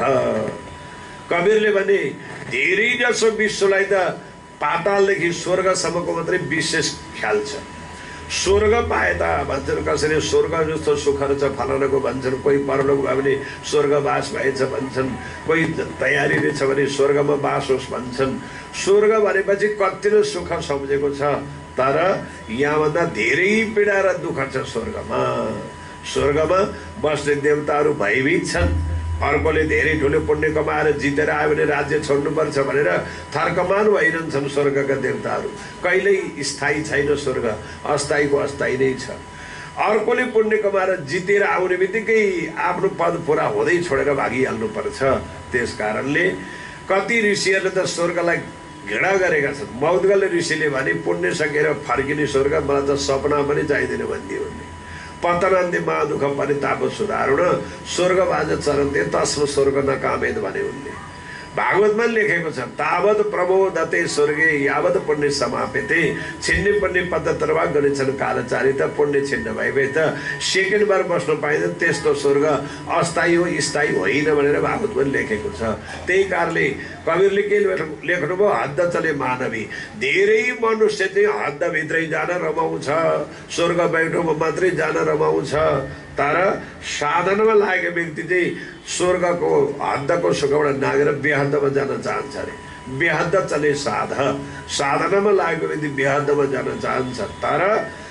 कबीरले भने धेरै जसो विश्वलाई त पातालदेखि स्वर्गसम्मको मात्रै विशेष ख्याल छ। स्वर्ग पाए त भन्छन् कसैले स्वर्ग जस्तो सुख छ फलानाको भन्छन्, कोही परलोक भयो भने स्वर्गवास भएछ भन्छन्, कोही तयारी रहेछ भने स्वर्गमा बास होस् भन्छन्। स्वर्ग भनेपछि कति नै सुख सम्झेको छ, तर यहाँभन्दा धेरै पीडा र दुःख छ स्वर्गमा। स्वर्गमा बस्ने देवताहरू भयभीत छन्। अर्कोले धेरै ठुलो पुण्य कमाएर जितेर आयो भने राज्य छोड्नुपर्छ भनेर थर्कमान भइरहन्छन् स्वर्गका देवताहरू। कहिल्यै स्थायी छैन स्वर्ग, अस्थायीको अस्थायी नै छ। अर्कोले पुण्य कमाएर जितेर आउने बित्तिकै आफ्नो पद पुरा हुँदै छोडेर भागिहाल्नुपर्छ। त्यस कारणले कति ऋषिहरूले त स्वर्गलाई घृणा गरेका छन्। मौद्गल्य ऋषिले भने पुण्य सकेर फर्किने स्वर्ग मलाई त सपना पनि चाहिँदैन भनिदियो भने। पतनान्ते महादुःख परिताप सुधारुण स्वर्गबाज चरन्ते तस्म स्वर्ग नकामेद भने उनले। भागवतमा लेखेको छ तावत प्रबोधते स्वर्गे यावत पुण्य समापेते छिन्ने पुण्य पद्धतर्वा गणेछन् कालचारित पुण्य छिन्न भए त सेकेन्ड बार बस्न पाइँदैन। त्यस्तो स्वर्ग अस्थायी हो, स्थायी होइन भनेर भागवतमा लेखेको छ। त्यही कारणले कबीरले के लेख्नुभयो हद्द चले मानवी। धेरै मनुष्य चाहिँ हद्दभित्रै जान रमाउँछ, स्वर्ग बैठोमा मात्रै जान रमाउँछ, तर साधनमा लागेको व्यक्ति चाहिँ स्वर्गको हद्दको सुखबाट नागेर बेहद्दमा जान चाहन्छ अरे। बेहद्द चले साधनामा लागेको व्यक्ति बेहद्दमा जान चाहन्छ। तर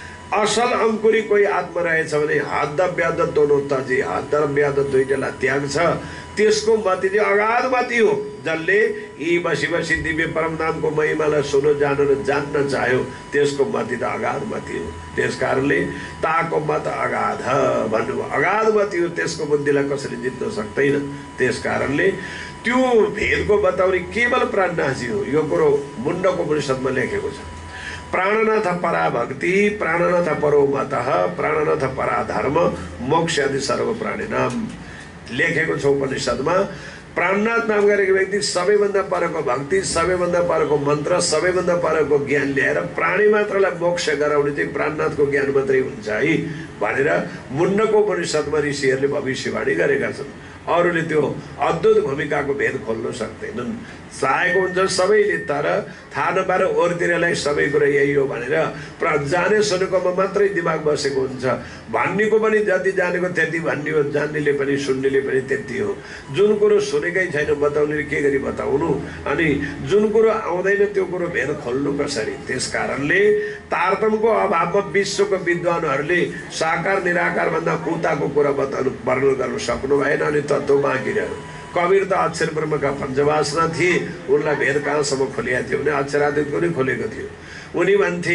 असल अंकुरी कोही आत्मा रहेछ भने हद्द ब्याद दोनों तजी, हद्द र ब्याद दुईटालाई त्याग्छ। त्यसको मति चाहिँ अगाध मति हो। जसले यी बसी बसी दिव्य परम नामको महिमालाई सुनो जानो र जान्न चाह्यो त्यसको मति त अगाध मति हो। त्यस कारणले ताको मत अगाध भन्नुभयो। अगाध मति हो, त्यसको बुद्धिलाई कसैले जित्न सक्दैन। त्यस कारणले त्यो भेदको बताउने केवल प्राणनाथजी हो। यो कुरो मुण्डको उपनिषदमा लेखेको छ। प्राणनाथ परा भक्ति, प्राणनाथ परो मतः, प्राणनाथ परा धर्म, मोक्ष आदि सर्व प्राणिनाम लेखेको छ उपनिषदमा। प्राणनाथ नाम गरेको व्यक्ति सबैभन्दा परको भक्ति, सबैभन्दा परको मन्त्र, सबैभन्दा परको ज्ञान ल्याएर प्राणी मात्रलाई मोक्ष गराउने चाहिँ प्राणनाथको ज्ञान मात्रै हुन्छ है भनेर मुण्डको उपनिषदमा ऋषिहरूले भविष्यवाणी गरेका छन्। अरूले त्यो अद्भुत भूमिकाको भेद खोल्न सक्दैनन्। चाहेको हुन्छ सबैले, तर थाहा नपाएर ओरतिरलाई सबै कुरा यही हो भनेर जाने सुनेकोमा मात्रै दिमाग बसेको हुन्छ। भन्नेको पनि जति जानेको त्यति भन्ने हो, जान्नेले पनि सुन्नेले पनि त्यति हो। जुन कुरो सुनेकै छैन बताउनेले के गरी बताउनु, अनि जुन कुरो आउँदैन त्यो कुरो भेद खोल्नु कसरी। त्यस कारणले तारतम्यको अभावमा विश्वको विद्वानहरूले साकार निराकार भन्दा उताको कुरा बताउनु वर्णन गर्न सक्नु भएन। अनि तत्त्व बाँकी रह्यो। कबीर त अक्षर ब्रह्मका पञ्चवासना थिए, उनलाई भेद कहाँसम्म खोलिएको थियो भने अक्षरातीतको नै खोलेको थियो। उनी भन्थे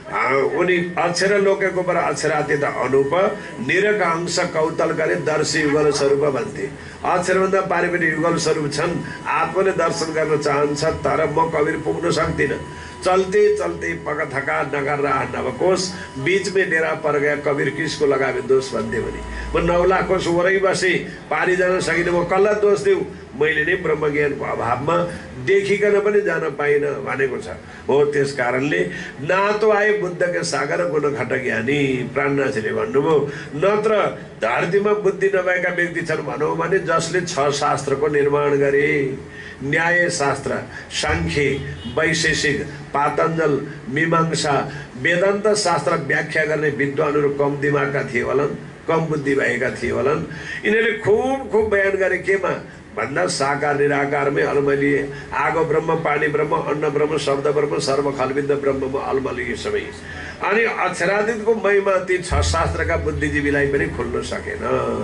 उनी अक्षर लोकेको पर अक्षरातीत अनुप, निरक अंश कौतल गरे दर्शी युगल स्वरूप भन्थे। अक्षरभन्दा पारि पनि युगल स्वरूप छन्। आत्माले दर्शन गर्न चाहन्छ, तर म कबीर पुग्न सक्दिनँ। चलते चलते पग थका नगर रहा नवकोश, बीच में डेरा पर गया कबीर किसको लगावे दोष भन्थे भने म 9 लाख कोश वरै बसे, पारी जान सकिनँ, म कसलाई दोष दिउँ? मैले नै ब्रह्मज्ञानको अभावमा देखिकन पनि जान पाइनँ भनेको छ। हो त्यस कारणले नातो आए बुद्धका सागर गुण घट ज्ञानी प्राणनाथले भन्नुभयो। नत्र धरतीमा बुद्धि नभएका व्यक्ति छन् भनौँ भने जसले 6 शास्त्रको निर्माण गरे। न्याय शास्त्र, सांख्य, वैशेषिक, पातञ्जल, मीमांसा, वेदान्त शास्त्र व्याख्या गर्ने विद्वानहरू कम दिमागका थिए होलान्, कम बुद्धि भएका थिए होलान्। यिनीहरूले खूब बयान गरे केमा भन्दा साकार निराकारमै अलमलिए। आगो ब्रह्म, पानी ब्रह्म, अन्न ब्रह्म, शब्द ब्रह्म, सर्व खलविद ब्रह्ममा अलमलिए सबै। अनि अक्षरातीतको महिमा ती 6 शास्त्रका बुद्धिजीवीलाई पनि खोल्न सकेन।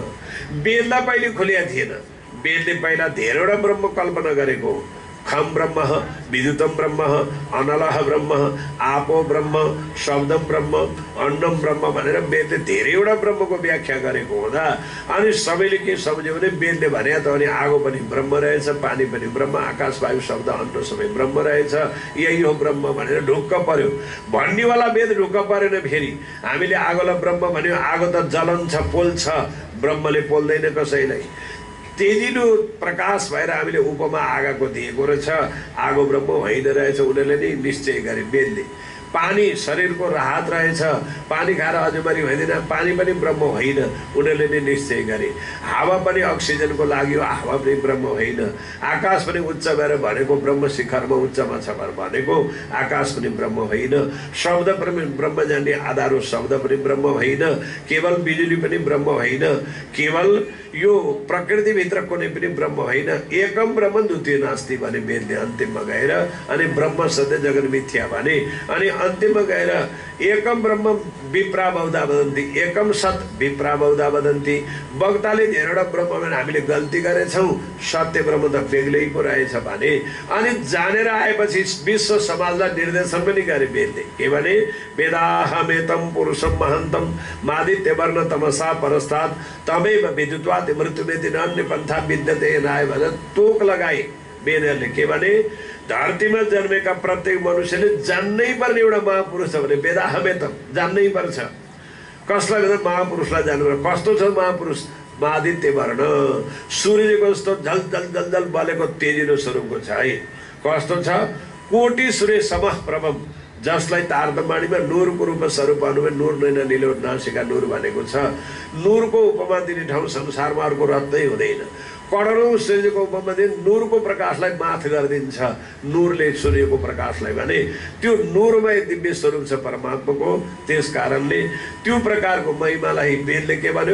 वेदलाई पहिले खोलिया थिएन। वेदले पहिला धेरैवटा ब्रह्म कल्पना गरेको। खम ब्रह्म, विद्युतम ब्रह्म, अनलह ब्रह्म, आपो ब्रह्म, शब्दम ब्रह्म, अन्नम ब्रह्म भनेर वेदले धेरैवटा ब्रह्मको व्याख्या गरेको हुँदा अनि सबैले के सम्झ्यो भने वेदले भने त अनि आगो पनि ब्रह्म रहेछ, पानी पनि ब्रह्म, आकाश वायु शब्द अन्न सबै ब्रह्म रहेछ, यही हो ब्रह्म भनेर ढुक्क पर्यो। भन्नेवाला वेद ढुक्क परेन। फेरि हामीले आगोलाई ब्रह्म भन्यो, आगो त जलन छ, पोल्छ, ब्रह्मले पोल्दैन कसैलाई। तेजिलो प्रकाश भएर हामीले उपमा आगाको दिएको रहेछ, आगो ब्रह्म होइन रहेछ उनीहरूले नै निश्चय गरे वेदले। पानी शरीरको राहत रहेछ, पानी खाएर अजमरी भइदिन, पानी पनि ब्रह्म होइन उनीहरूले नै निश्चय गरे। हावा पनि अक्सिजनको लागि हो, हावा पनि ब्रह्म होइन। आकाश पनि उच्च भएर भनेको ब्रह्म शिखरमा उच्चमा छ भनेको आकाश पनि ब्रह्म होइन। शब्द पनि ब्रह्म जान्ने आधार हो, शब्द पनि ब्रह्म होइन। केवल बिजुली पनि ब्रह्म होइन। केवल यो प्रकृतिभित्र कुनै पनि ब्रह्म होइन। एकम ब्रह्म द्वितीय नास्ति भने वेदले अन्तिममा गएर, अनि ब्रह्म सत्य जगन मिथ्या भने, अनि अन्तिममा गएर एकम ब्रह्म विप्रा बहुधा वदन्ति, एकम सत विप्रा बहुधा वदन्ति। वक्ताले धेरैवटा ब्रह्म भने हामीले गल्ती गरेछौँ, सत्य ब्रह्म त बेग्लै पो रहेछ भने। अनि जानेर आएपछि विश्व समाजलाई निर्देशन पनि गरे वेदले। के भने वेदाहमेतम पुरुषम महन्तम मादित्य वर्ण तमसा परस्तात् तमेव विद्युत्वात् मृत्युमेति अन्य पन्था विद्यते नाय भनेर तोक लगाए वेदहरूले। के भने धरतीमा जन्मेका प्रत्येक मनुष्यले जान्नै पर्ने एउटा महापुरुष छ भने वेदाहमेतम जान्नै पर्छ। कसलाई भन्दा महापुरुषलाई जान्नु। कस्तो छ महापुरुष? मादित्य वर्ण, सूर्यको जस्तो झल झल झल झल बलेको तेजिलो स्वरूपको छ है। कस्तो छ? कोटि सूर्य समः प्रभम, जसलाई तारतम्यमा नूरको रूपमा स्वरूप अनुमा नूर नैन निलो नासिका नूर भनेको छ। नूरको उपमा दिने ठाउँ संसारमा अर्को रत्नै हुँदैन। करोडौं सूर्यको उपमा दिने नूरको प्रकाशलाई माथ गरिदिन्छ। नूरले सूर्यको प्रकाशलाई भने त्यो नूरमय दिव्य स्वरूप छ परमात्माको। त्यस कारणले त्यो प्रकारको महिमालाई वेदले के भन्यो?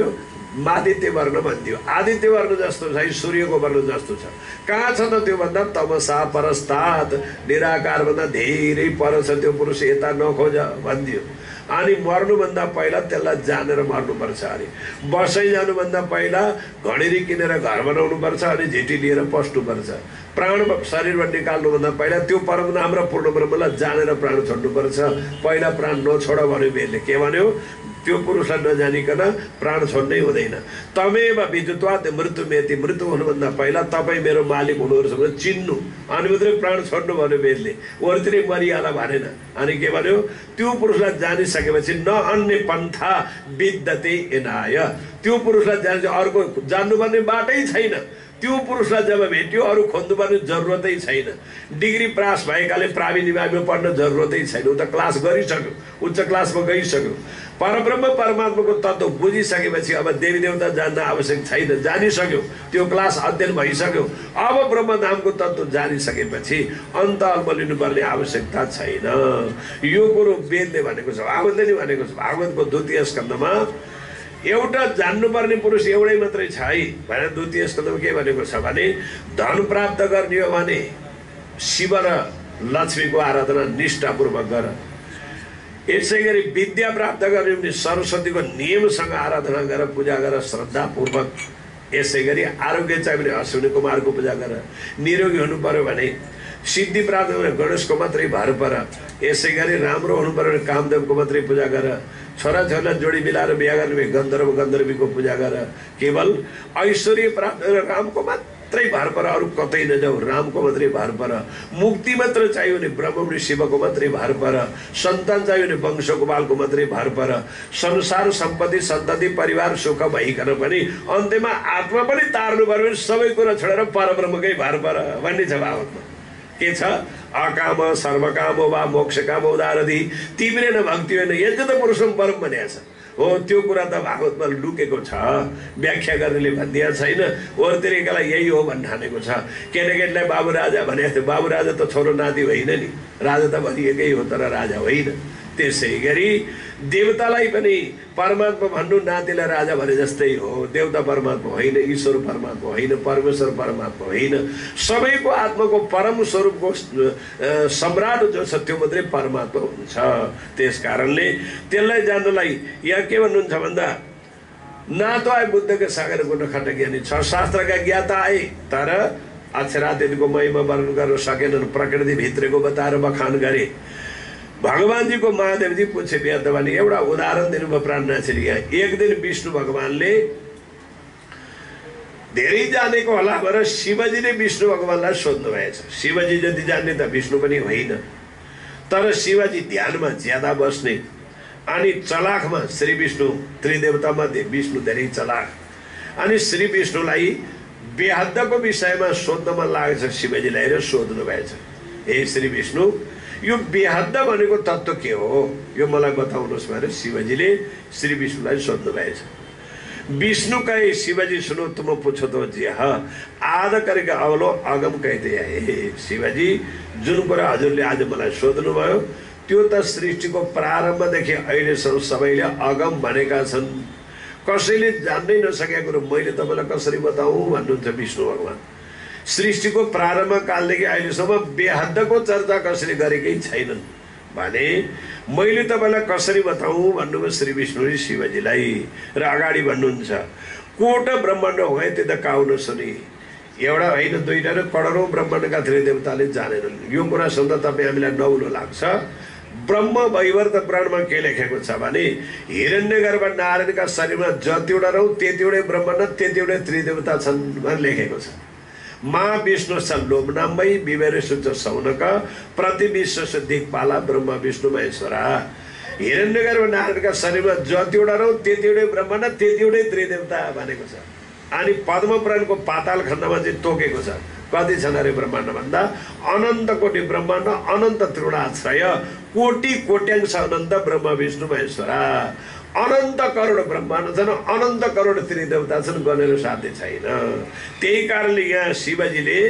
आदित्य वर्ण भन्थ्यो। आदित्य वर्ण जस्तो छ, सूर्यको वर्ण जस्तो छ। कहाँ छ त त्यो भन्दा तमसा परस्तात्, निराकार भन्दा धेरै पर छ त्यो पुरुष, यता नखोज भन्थ्यो। अनि मर्नुभन्दा पहिला त्यसलाई जानेर मर्नुपर्छ अरे। बसै जानुभन्दा पहिला घडेरी किनेर घर बनाउनुपर्छ अनि झिटी लिएर पस्नुपर्छ। प्राण शरीरबाट निकाल्नुभन्दा पहिला त्यो परम नाम र पूर्ण ब्रह्मलाई जानेर प्राण छोड्नुपर्छ। पहिला प्राण नछोड भन्यो बेलले। के भन्यो? त्यो पुरुषलाई नजानिकन प्राण छोड्नै हुँदैन। तमेव विद्युत्वात् मृत्युमेति, मृत्यु हुनुभन्दा पहिला तपाईँ मेरो मालिक हुनुहुन्छ भने चिन्नु, अनि मात्रै प्राण छोड्नु भन्यो बेलले। वरतिरै मरिहाल भनेन। अनि के भन्यो? त्यो पुरुषलाई जानिसकेपछि न अन्य पन्था विद्यते एनाय, त्यो पुरुषलाई जाने अर्को जान्नुपर्ने बाटै छैन। त्यो पुरुषलाई जब भेट्यो अरू खोज्नुपर्ने जरुरतै छैन। डिग्री पास भएकाले प्राविधिकमा पढ्न जरुरतै छैन। उ त क्लास गरिसक्यो, उच्च क्लासमा गइसक्यो। परब्रह्म परमात्माको तत्त्व बुझिसकेपछि अब देवी देवता जान्न आवश्यक छैन, जानिसक्यो। त्यो क्लास अध्ययन भइसक्यो। अब ब्रह्म नामको तत्त्व जानिसकेपछि अन्त अल्मलिनुपर्ने आवश्यकता छैन। यो कुरो वेदले भनेको छ, भागवतले नि भनेको छ। भागवतको द्वितीय स्कन्धमा एउटा जान्नुपर्ने पुरुष एउटै मात्रै छ है भनेर द्वितीय स्कन्धमा के भनेको छ भने, धन प्राप्त गर्ने हो भने शिव र लक्ष्मीको आराधना निष्ठापूर्वक गर। यसै गरी विद्या प्राप्त गर्ने भने सरस्वतीको नियमसँग आराधना गर, पूजा गर श्रद्धापूर्वक। यसै गरी आरोग्य चाहियो भने अश्विनी कुमारको पूजा गर। निरोगी हुनु पर्यो भने सिद्धि प्राप्त गर्ने गणेशको मात्रै भर पर। यसै गरी राम्रो हुनु पर्यो भने कामदेवको मात्रै पूजा गर। छोराछोरीलाई जोडी मिलाएर बिहा गर्ने गन्धर्व गन्धर्वीको पूजा गर। केवल ऐश्वर्य प्राप्त रामको मात्रै भर पर, अरू कतै नजाऊ, रामको मात्रै भर पर। मुक्ति मात्र चाहियो भने ब्रह्ममुनि शिवको मात्रै भर पर। सन्तान चाहियो भने वंशगोपालको मात्रै भर पर। संसार सम्पत्ति सन्तति परिवार सुख भइकन पनि अन्त्यमा आत्मा पनि तार्नु पर्यो भने सबै कुरा छोडेर परब्रह्मकै भर पर भन्ने छ भागवतमा। के छ? अकाम सर्वकाम वा मोक्षकाम उदारधि तिम्रो भक्ति होइन यज्ञ त पुरुषम परम भनेको छ। हो त्यो कुरा त भागवतमा लुकेको छ, व्याख्या गर्नेले भनिदिएको छैन। ओर्तिरेकालाई यही हो भन्ने ठानेको छ। केटाकेटीलाई बाबु राजा भनेको थियो। बाबु राजा त छोरो नाति होइन नि, राजा त भनिएकै हो तर राजा होइन। त्यसै गरी देवतालाई पनि परमात्मा भन्नु नातिलाई राजा भने जस्तै हो। देवता परमात्मा होइन, ईश्वर परमात्मा होइन, परमेश्वर परमात्मा होइन। सबैको आत्माको परम स्वरूपको सम्राट जो छ त्यो मात्रै परमात्मा हुन्छ। त्यस कारणले त्यसलाई जान्नलाई यहाँ के भन्नुहुन्छ भन्दा, नातो आए बुद्धको सागर गुण खट ज्ञानी छ। शास्त्रका ज्ञाता आए तर अक्षरादिको महिमा वर्णन गर्न सकेनन्। प्रकृति भित्रको बताएर बखान गरे। भगवानजीको महादेवजी पुछे व्याधवानी एउटा उदाहरण दिनुभयो प्राणनाथले। यहाँ एक दिन विष्णु भगवानले धेरै जानेको होला भनेर शिवजीले विष्णु भगवानलाई सोध्नु भएछ। शिवजी जति जान्ने त विष्णु पनि होइन, तर शिवजी ध्यानमा ज्यादा बस्ने अनि चलाखमा श्री विष्णु त्रिदेवता मध्ये विष्णु धेरै चलाख। अनि श्री विष्णुलाई बेहद्दको विषयमा सोध्न मन लागेछ। शिवजीलाई हेरेर सोध्नु भएछ, हे श्री विष्णु यो बेहद्द भनेको तत्त्व के हो, यो मलाई बताउनुहोस् भनेर शिवजीले श्री विष्णुलाई सोध्नु भएछ। विष्णु कहे शिवजी सुनो तुम पूछो तो जी हाँ आद करके अवलो अगम कहते हैं। हे शिवजी जुन कुरा हजुरले आज मलाई सोध्नु भयो त्यो त सृष्टिको प्रारम्भदेखि अहिलेसम्म सबैले अगम भनेका छन्। कसैले जान्नै नसकेको कुरो मैले तपाईँलाई कसरी बताऊँ भन्नुहुन्छ विष्णु भगवान। सृष्टिको प्रारम्भ कालदेखि अहिलेसम्म बेहद्दको चर्चा कसैले गरेकै छैनन् भने मैले तपाईँलाई कसरी बताऊँ भन्नुभयो श्री विष्णुले शिवजीलाई। र अगाडि भन्नुहुन्छ कोट ब्रह्माण्ड हो त्यो त काउन सुने एउटा होइन दुईटा र करोडौँ ब्रह्माण्डका त्रिदेवताले जानेनन्। यो कुरा सुन्दा तपाईँ हामीलाई नौलो लाग्छ। ब्रह्म वैवर्त पुराणमा के लेखेको छ भने हिरण्यगर्भ नारायणका शरीरमा जतिवटा रौँ त्यतिवटै ब्रह्माण्ड त्यतिवटै त्रिदेवता छन् भनेर लेखेको छ। महाविष्णु छ लोमनाम्बै विवेरेषु च सौनक प्रति विश्व दिक्पाला ब्रह्म विष्णु महेश्वरा। हिरण्यगर्भ नारायणका शरीरमा जतिवटा रौँ त्यतिवटै ब्रह्माण्ड त्यतिवटै त्रिदेवता भनेको छ। अनि पद्म पुराणको पाताल खण्डमा चाहिँ तोकेको छ कति छन् अरे ब्रह्माण्ड भन्दा अनन्त कोटि ब्रह्माण्ड अनन्त तृणाश्रय कोटि कोट्यांश अनन्त ब्रह्म विष्णु महेश्वरा। अनन्त करोड ब्रह्माण्ड छन्, अनन्त करोड त्रिदेवता छन्, गनेर साध्य छैन। त्यही कारणले यहाँ शिवजीले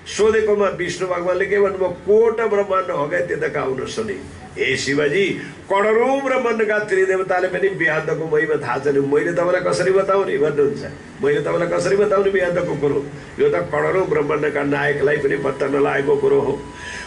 सोधेकोमा विष्णु भगवानले के भन्नुभयो, कोट ब्रह्माण्ड हो गए त्यो त काउन सुने। ए शिवजी, करोडौं ब्रह्माण्डका त्रिदेवताले पनि बेहदको महिमा थाहा छैन, मैले तपाईँलाई कसरी बताउने भन्नुहुन्छ। मैले तपाईँलाई कसरी बताउने बेहदको कुरो? यो त करोडौं ब्रह्माण्डका नायकलाई पनि पत्ता नलागेको कुरो हो।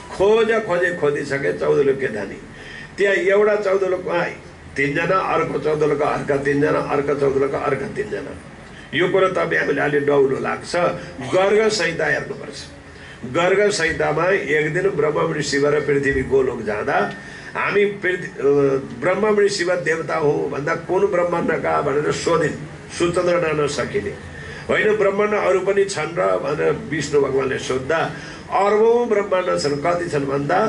खोजिसके 14 लोके धानी। त्यहाँ एउटा 14 लोकमा 3 जना, अर्को 14 लोक अर्का 3 जना, अर्का 14 लोक अर्का 3 जना। यो कुरो तपाईँ हामीले अलि डौलो लाग्छ। गर्ग संहिता हेर्नुपर्छ। गर्ग संहितामा एक दिन ब्रह्ममुनि शिव र पृथ्वी गोलोक जाँदा हामी ब्रह्ममुनि शिव देवता हो भन्दा कुन ब्रह्माण्डका भनेर सोधिन्, सुचन्द्र नान सकिने होइन। ब्रह्माण्ड अरू पनि छन् र भनेर विष्णु भगवानले सोद्धा अर्बौं ब्रह्माण्ड छन्। कति छन् भन्दा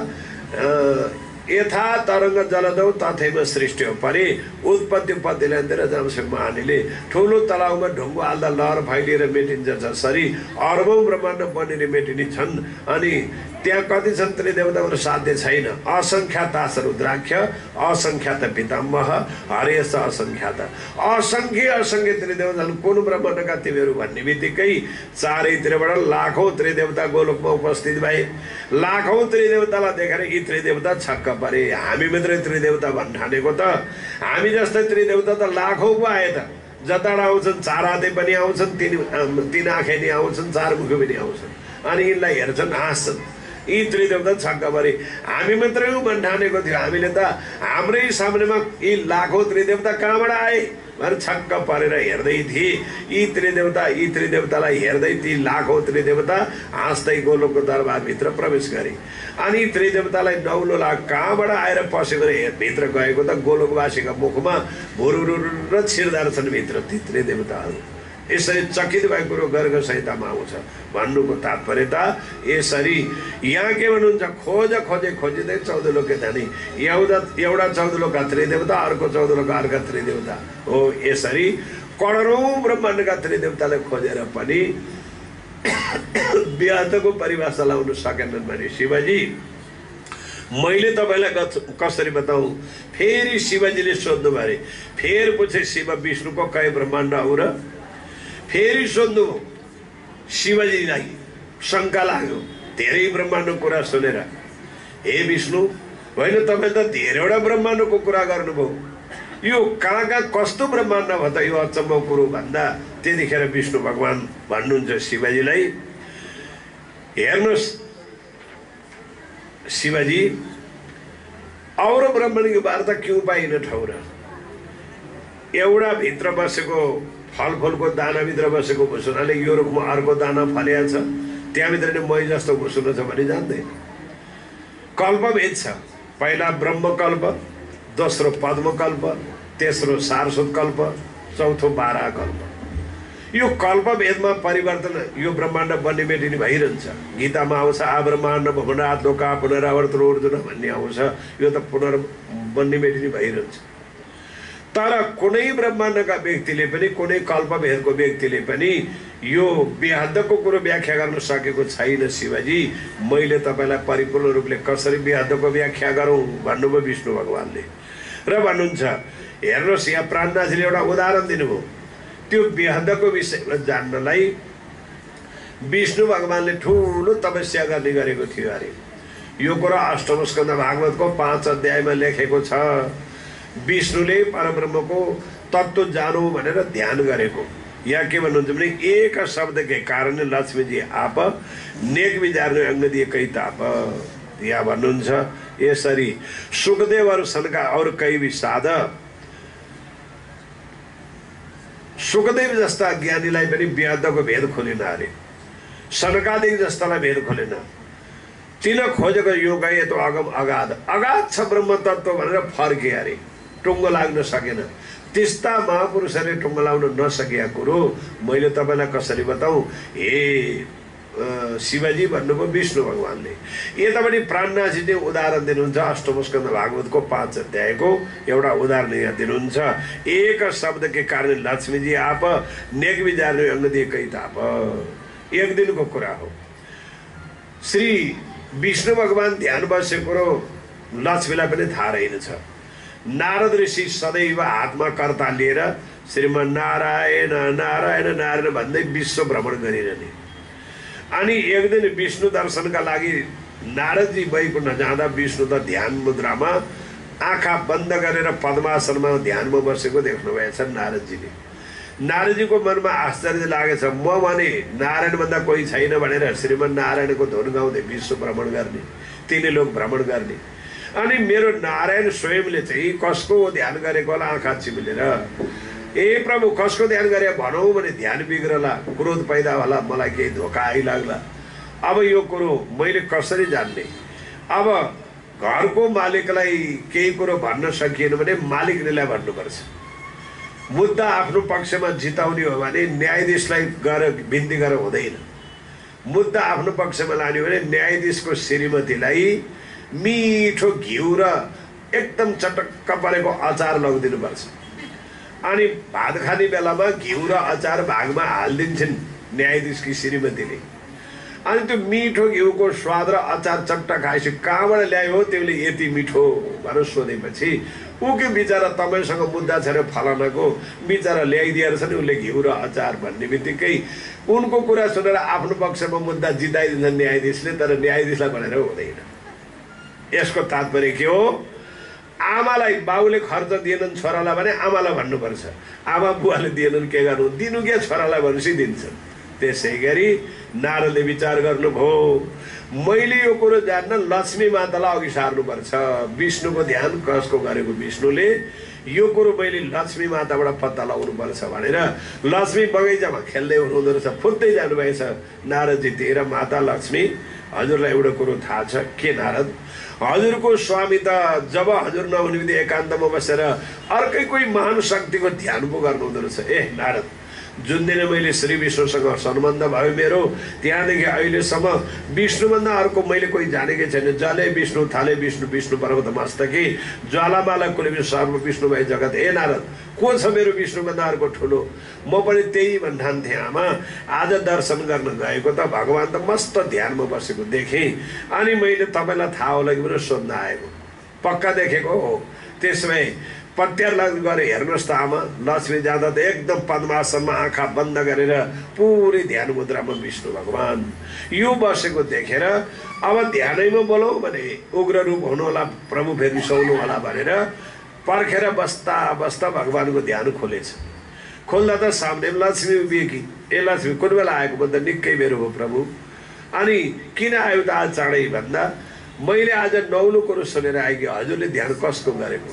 यथा तरङ्ग जलदौ तथैव सृष्टि परे उत्पत्ति पत्तिले जमसे महानीले ठुलो तलाउमा ढुङ्गो हाल्दा लहर फैलिएर मेटिन्छ जसरी अर्बौं ब्रह्माण्ड बनेर मेटिने छन्। अनि त्यहाँ कति छन् त्रिदेवताहरू साध्य छैन। असङ्ख्यात रुद्राक्ष, असङ्ख्यात पितामह, हरेश असङ्ख्यात, असङ्ख्य त्रिदेवता कुन ब्रह्माण्डका तिमीहरू भन्ने बित्तिकै चारैतिरबाट लाखौं त्रिदेवता गोलोकमा उपस्थित भए। लाखौं त्रिदेवतालाई देखेर यी त्रिदेवता छक्क परे। हामी मात्रै त्रिदेवता भन्न ठानेको त, हामी जस्तै त्रिदेवता त लाखौं पो आए त। जताबाट आउँछन् 4 हाते पनि आउँछन्, 3 आँखे नि आउँछन्, 4 मुख पनि आउँछन्। अनि यिनलाई हेर्छन्, हाँस्छन्। यी त्रिदेवता छक्क परे। हामी मात्रै हो भन्न ठानेको थियो। हामीले त हाम्रै सामनेमा यी लाखौं त्रिदेवता कहाँबाट आए भनेर छक्क परेर हेर्दै थिए। यी त्रिदेवतालाई हेर्दै ती लाखौं त्रिदेवता हाँस्दै गोलोकको दरबारभित्र प्रवेश गरे। अनि त्रिदेवतालाई 9 लाख कहाँबाट आएर पसेको भित्र गएको त गोलोकवासीका मुखमा भुरुरु र छिर्दा छन् भित्र ती त्रिदेवताहरू। यसरी चकित भएको कुरो गर्ग संहितामा आउँछ। भन्नुको तात्पर्य त यसरी यहाँ के भन्नुहुन्छ, खोजिँदै 14 लोके धानी। एउटा 14 लोकका त्रिदेवता, अर्को 14 लोकका अर्का त्रिदेवता हो। यसरी करोडौं ब्रह्माण्डका त्रिदेवताले खोजेर पनि व्याहतको परिभाषा लाउन सकेनन् भने शिवजी मैले तपाईँलाई कसरी बताऊँ। फेरि शिवजीले सोध्नु भरे, फेर पूछे शिव विष्णुको कई ब्रह्माण्ड हो र? फेरि सोध्नु शिवजीलाई शङ्का लाग्यो धेरै ब्रह्माण्डको कुरा सुनेर। हे विष्णु, होइन तपाईँ त धेरैवटा ब्रह्माण्डको कुरा गर्नुभयो, यो कहाँ कस्तो ब्रह्माण्ड भयो त? यो अचम्मको कुरो भन्दा त्यतिखेर विष्णु भगवान भन्नुहुन्छ शिवजीलाई, हेर्नुहोस् शिवजी, और ब्रह्माण्डको वार्ता क्यों पाइन ठाउँ र? एउटा भित्र बसेको फलफुलको दानाभित्र बसेको भुसुनाले यो रुखमा अर्को दाना फलेको छ, त्यहाँभित्र नै मै जस्तो भुसुना छ भने जान्दैन। कल्पभेद छ। पहिला ब्रह्मकल्प, दोस्रो पद्मकल्प, तेस्रो सारस्वत कल्प, चौथो बारा कल्प। यो कल्पभेदमा परिवर्तन यो ब्रह्माण्ड बन्ने मेटिने भइरहन्छ। गीतामा आउँछ आब्रह्माण्ड भुवनात् लोका पुनरावर्तन अर्जुन भन्ने आउँछ। यो त बन्ने मेटिने भइरहन्छ। तर कुनै ब्रह्माण्डका व्यक्तिले पनि, कुनै कल्पभेदको व्यक्तिले पनि यो बेहदको कुरो व्याख्या गर्न सकेको छैन। शिवजी, मैले तपाईँलाई परिपूर्ण रूपले कसरी बेहदको व्याख्या गरौँ भन्नुभयो विष्णु भगवानले। र भन्नुहुन्छ, हेर्नुहोस् यहाँ प्राणनाथले एउटा उदाहरण दिनुभयो। त्यो बेहदको विषयमा जान्नलाई विष्णु भगवानले ठुलो तपस्या गर्ने गरेको थियो अरे। यो कुरा अष्टम स्कन्द भागवतको 5 अध्यायमा लेखेको छ। विष्णुले परब्रह्मको तत्त्व जानु भनेर ध्यान गरेको। यहाँ के भन्नुहुन्छ भने, एक शब्द के कारण लक्ष्मी जी आप नेक विचार्ने अंग दिए कई ताप। यहाँ भन्नुहुन्छ यसरी, सुखदेव सनका और कई विषाद, सुखदेव जस्ता ज्ञानीलाई पनि वेदको भेद खोलेन अरे। सनकादि जस्तालाई भेद खोलेन। तिन खोजेको यो गए त अगम अगाध छ ब्रह्म तत्त्व भनेर फर्के अरे, टुङ्गो लाग्न सकेन। त्यस्ता महापुरुषहरूले टुङ्गो लाउन नसकेका कुरो मैले तपाईँलाई कसरी बताऊँ? हे शिवजी भन्नुभयो विष्णु भगवानले। यतापट्टि प्राणनाथजीले उदाहरण दिनुहुन्छ। अष्टम स्कन्द भागवतको 5 अध्यायको एउटा उदाहरण यहाँ दिनुहुन्छ। एक शब्द के कारण लक्ष्मीजी आप नेक विचार्ने अंग दिए कई ताप। एक दिनको कुरा हो। श्री विष्णु भगवान ध्यान बसेको कुरो लक्ष्मीलाई पनि थाहा रहेनछ। नारद ऋषि सदैव हातमा कर्ता लिएर श्रीमन् नारायण नारायण नारायण भन्दै विश्व भ्रमण गरिरहने। अनि एक दिन विष्णु दर्शनका लागि नारदजी वैकुण्ठ जाँदा विष्णु त ध्यान मुद्रामा आँखा बन्द गरेर पद्मासनमा ध्यानमा बसेको देख्नुभएछ नारदजीले। नारदजीको मनमा आश्चर्य लागेछ, म भने नारायणभन्दा कोही छैन भनेर श्रीमन् नारायणको धुन गाउँदै विश्व भ्रमण गर्ने, तिनै लोक भ्रमण गर्ने, अनि मेरो नारायण स्वयंले चाहिँ कसको ध्यान गरेको होला आँखा चिमिलेर। ए प्रभु कसको ध्यान गरे भनौँ भने ध्यान बिग्रला, क्रोध पैदा होला, मलाई केही धोका आइलाग्ला। अब यो कुरो मैले कसरी जान्ने? अब घरको मालिकलाई केही कुरो भन्न सकिएन भने मालिकले भन्नुपर्छ। मुद्दा आफ्नो पक्षमा जिताउने हो भने न्यायाधीशलाई गएर बिन्ती गरेर हुँदैन। मुद्दा आफ्नो पक्षमा लाने हो भने न्यायाधीशको श्रीमतीलाई मिठो घिउ र एकदम चटक्क परेको अचार लगाइदिनुपर्छ। अनि भात खाने बेलामा घिउ र अचार भागमा हालिदिन्छन् न्यायाधीशकी श्रीमतीले। अनि त्यो मिठो घिउको स्वाद र अचार चट्टा खाएपछि कहाँबाट ल्यायो हो त्यसले यति मिठो भनेर सोधेपछि उके बिचरा तपाईँसँग मुद्दा छ र फलानाको बिचरा ल्याइदिएर छ नि उसले घिउ र अचार भन्ने बित्तिकै उनको कुरा सुनेर आफ्नो पक्षमा मुद्दा जिताइदिन्छ न्यायाधीशले, तर न्यायाधीशलाई भनेर हुँदैन। यसको तात्पर्य के हो? आमालाई बाउले खर्च दिएनन् छोरालाई भने आमालाई भन्नुपर्छ, आमा बुवाले दिएनन् के गर्नु, दिनु के छोरालाई भनेपछि दिन्छन्। त्यसै गरी नारदले विचार गर्नुभयो, मैले यो कुरो जान्न लक्ष्मी मातालाई अघि सार्नुपर्छ। विष्णुको ध्यान कसको गरेको विष्णुले, यो कुरो मैले लक्ष्मी माताबाट पत्ता लगाउनुपर्छ भनेर लक्ष्मी बगैँचामा खेल्दै हुनुहुँदो रहेछ। फुत्दै जानुभएछ नारदजी, तेरा माता लक्ष्मी हजुरलाई एउटा कुरो थाहा छ के नारद? हजुरको स्वामी त जब हजुर नहुने बित्तिकै एकान्तमा बसेर अर्कै कोही महान शक्तिको ध्यान पो गर्नुहुँदो रहेछ। ए नारद, जुन दिन मैले श्री विष्णुसँग सम्बन्ध भयो मेरो, त्यहाँदेखि अहिलेसम्म विष्णुभन्दा अर्को मैले कोही जानेकै छैन। जले विष्णु थाले विष्णु, विष्णु पर्वत मस्तकी, ज्वालामाला कुले सर्व विष्णु भए जगत। ए नारद, को छ मेरो विष्णुभन्दा अर्को ठुलो? म पनि त्यही भन्ठान्थेँ आमा। आज दर्शन गर्न गएको त भगवान् त मस्त ध्यानमा बसेको देखेँ, अनि मैले तपाईँलाई थाहा होला कि भनेर सोध्न आएको। पक्का देखेको हो? त्यसो भए पत्यार गरेर हेर्नुहोस् त आमा, लक्ष्मी जाँदा त एकदम पद्मासनमा आँखा बन्द गरेर पुरै ध्यान मुद्रामा विष्णु भगवान् यो बसेको देखेर अब ध्यानैमा बोलाउँ भने उग्र रूप हुनुहोला, प्रभु फेरि रिसाउनु होला भनेर पर्खेर बस्दा बस्दा भगवान्को ध्यान खोलेछ। खोल्दा त सामने लक्ष्मी उभिए कि, ए लक्ष्मी कुन बेला आएको भन्दा निकै बेर हो प्रभु। अनि किन आयो त आज चाँडै भन्दा मैले आज नौलो कुरो सुनेर आएँ कि हजुरले ध्यान कसको गरेको।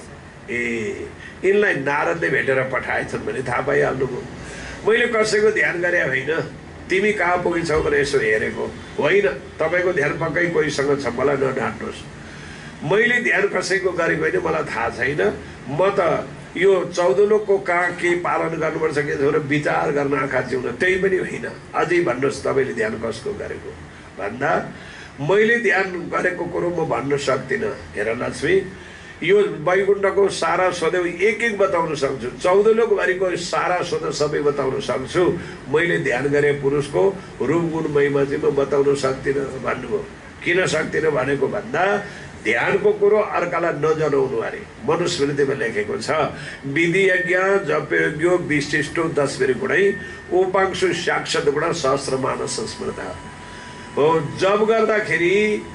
ए यिनलाई नारदले भेटेर पठाएछन् भने थाहा पाइहाल्नुभयो। मैले कसैको ध्यान गरे होइन, तिमी कहाँ पुगिन्छौ भनेर यसो हेरेको होइन। तपाईँको ध्यान पक्कै कोहीसँग छ, मलाई नढाँट्नुहोस्। मैले ध्यान कसैको गरेको होइन, मलाई थाहा छैन। म त यो 14 लोकको कहाँ के पालन गर्नुपर्छ के छ विचार गर्न आँखा चिउन, त्यही पनि होइन। अझै भन्नुहोस् तपाईँले ध्यान कसको गरेको भन्दा मैले ध्यान गरेको कुरो म भन्न सक्दिनँ। हेर लक्ष्मी, यो वैकुण्ठको सारा सदैव एक एक बताउन सक्छु, 14 लोकभरिको सारा सदैव सबै बताउन सक्छु। मैले ध्यान गरे पुरुषको रूप गुण महिमा चाहिँ म बताउन सक्दिनँ भन्नुभयो। किन सक्दिनँ भनेको भन्दा ध्यानको कुरो अर्कालाई नजनाउनु अरे। मनुस्मृतिमा लेखेको छ, विधि यज्ञ जप यज्ञ विशिष्टो 10 गुणै उपांशु साक्षात् गुण सहस्र मानस संस्मृत हो। जप गर्दाखेरि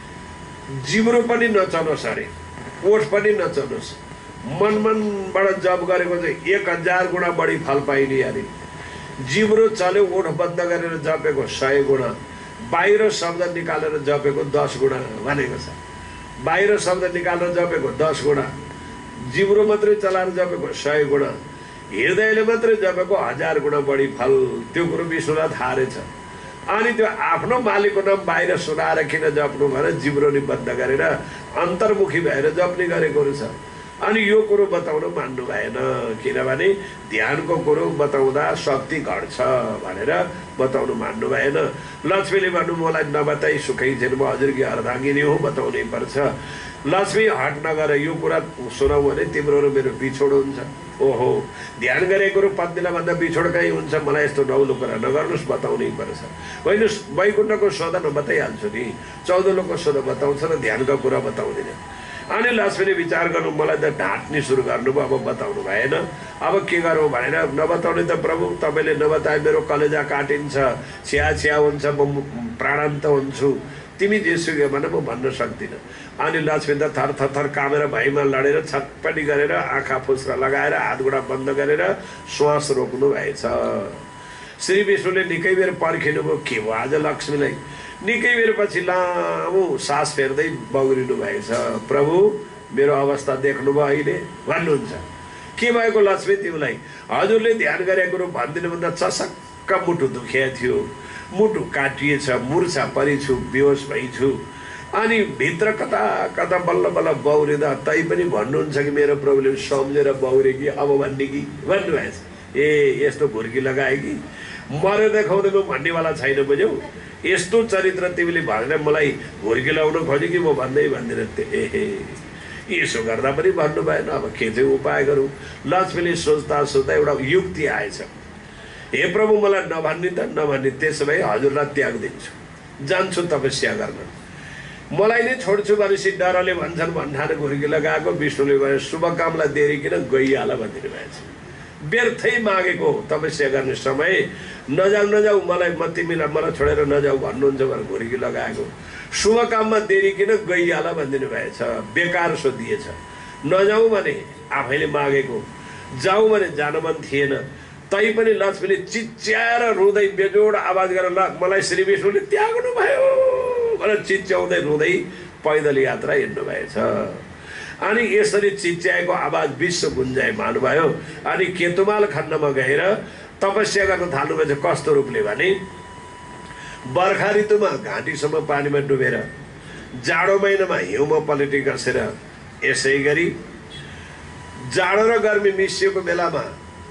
जिब्रो पनि नचलोस् अरे, ओठ पनि नचलोस्। मनबाट जप गरेको चाहिँ 1000 गुणा बढी फल पाइने अरे। जिब्रो चल्यो, ओठ बन्द गरेर जपेको 100 गुणा, बाहिर शब्द निकालेर जपेको 10 गुणा भनेको छ। बाहिर शब्द निकालेर जपेको 10 गुणा, जिब्रो मात्रै चलाएर जपेको 100 गुणा, हृदयले मात्रै जपेको 1000 गुणा बढी फल। त्यो कुरो विष्णुलाई थाहा रहेछ। अनि त्यो आफ्नो मालिकको नाम बाहिर सुनाएर किन जप्नु भनेर जिब्रो नि बन्द गरेर अन्तर्मुखी भएर जप्ने गरेको रहेछ। अनि यो कुरो बताउन मान्नु भएन, किनभने ध्यानको कुरो बताउँदा शक्ति घट्छ भनेर बताउनु मान्नु भएन। लक्ष्मीले भन्नु, मलाई नबताई सुखै छैन, म हजुरकी अर्धाङ्गिनी हो, बताउनै पर्छ। लक्ष्मी हट नगर, यो कुरा सुनाऊ भने तिम्रो र मेरो बिछोड हुन्छ। ओहो, ध्यान गरेको कुरो पत्नीलाई भन्दा बिछोड कहीँ हुन्छ? मलाई यस्तो नौलो कुरा नगर्नुहोस्, बताउनै पर्छ। होइन, वैकुण्ठको सौदा नबताइहाल्छु नि, 14 लोकको सौदा बताउँछ र ध्यानका कुरा बताउँदैन। अनि लक्ष्मीले विचार गर्नु, मलाई त ढाँट्ने सुरु गर्नुभयो, अब बताउनु भएन, अब के गरौँ भनेर, नबताउने त प्रभु, तपाईँले नबताए मेरो कलेजा काटिन्छ, छ्या हुन्छ, म प्राणान्त हुन्छु, तिमी जेसुकै भन, म भन्न सक्दिनँ। अनि लक्ष्मी त थर कामेर भैमा लडेर छटपटी गरेर आँखा फुस्का लगाएर हातगुडा बन्द गरेर श्वास रोक्नु भएछ। श्री विष्णुले निकै बेर पर्खिनुभयो, के भयो आज लक्ष्मीलाई। निकै बेरपछि लामो सास फेर्दै बौरिनु भएछ। प्रभु मेरो अवस्था देख्नुभयो अहिले भन्नुहुन्छ। के भएको लक्ष्मी तिमीलाई? हजुरले ध्यान गरेको कुरो भनिदिनुभन्दा चसक्क मुटु दुखिया थियो, मुटु काटिएछ, मुर्छा परिछु, बेहोस भइछु, अनि भित्र कता कता बल्ल बल्ल बौरिँदा तै पनि भन्नुहुन्छ कि मेरो प्रभुले सम्झेर बौरे कि अब भन्ने कि भन्नुभएछ। ए यस्तो घुर्की लगाए कि मरे देखाउँदैमा भन्नेवाला छैन, बुझ्यौ? यस्तो चरित्र तिमीले भनेर मलाई घुर्की लगाउन खोज्यो कि म भन्दै भन्दिनँ। ए यसो गर्दा पनि भन्नु भएन, अब के चाहिँ उपाय गरौँ? लक्ष्मीले सोच्दा सोच्दा एउटा युक्ति आएछ। हे प्रभु मलाई नभन्ने त नभन्ने, त्यसो भए हजुरलाई त्याग दिन्छु, जान्छु तपस्या गर्न, मलाई नै छोड्छु भनेपछि डरले भन्छन् भन्ठाने घुर्की लगाएको। विष्णुले भने शुभ कामलाई देरी किन गइहाल भनिदिनु भएछ। व्यर्थै मागेको तपस्या गर्ने समय, नजाऊ मलाई, म तिमीलाई मलाई छोडेर नजाऊ भन्नुहुन्छ भनेर घुर्की लगाएको। शुभ काममा देरी किन गइहाल भनिदिनु भएछ। बेकार सोधिएछ। नजाऊ भने आफैले मागेको, जाऊ भने जान मन थिएन। तै पनि लक्ष्मीले चिच्याएर रुँदै बेजोड आवाज गरेर मलाई श्री विष्णुले त्याग्नु भयो भनेर चिच्याउँदै रुँदै पैदल यात्रा हिँड्नु भएछ। अनि यसरी चिच्याएको आवाज विश्व गुन्जायमान भयो। अनि केतुमाल खण्डमा गएर तपस्या गर्न थाल्नुभएछ। कस्तो रूपले भने बर्खा ऋतुमा घाँटीसम्म पानीमा डुबेर, जाडो महिनामा हिउँमा पलेटी कसेर, यसै गरी जाडो र गर्मी मिसिएको बेलामा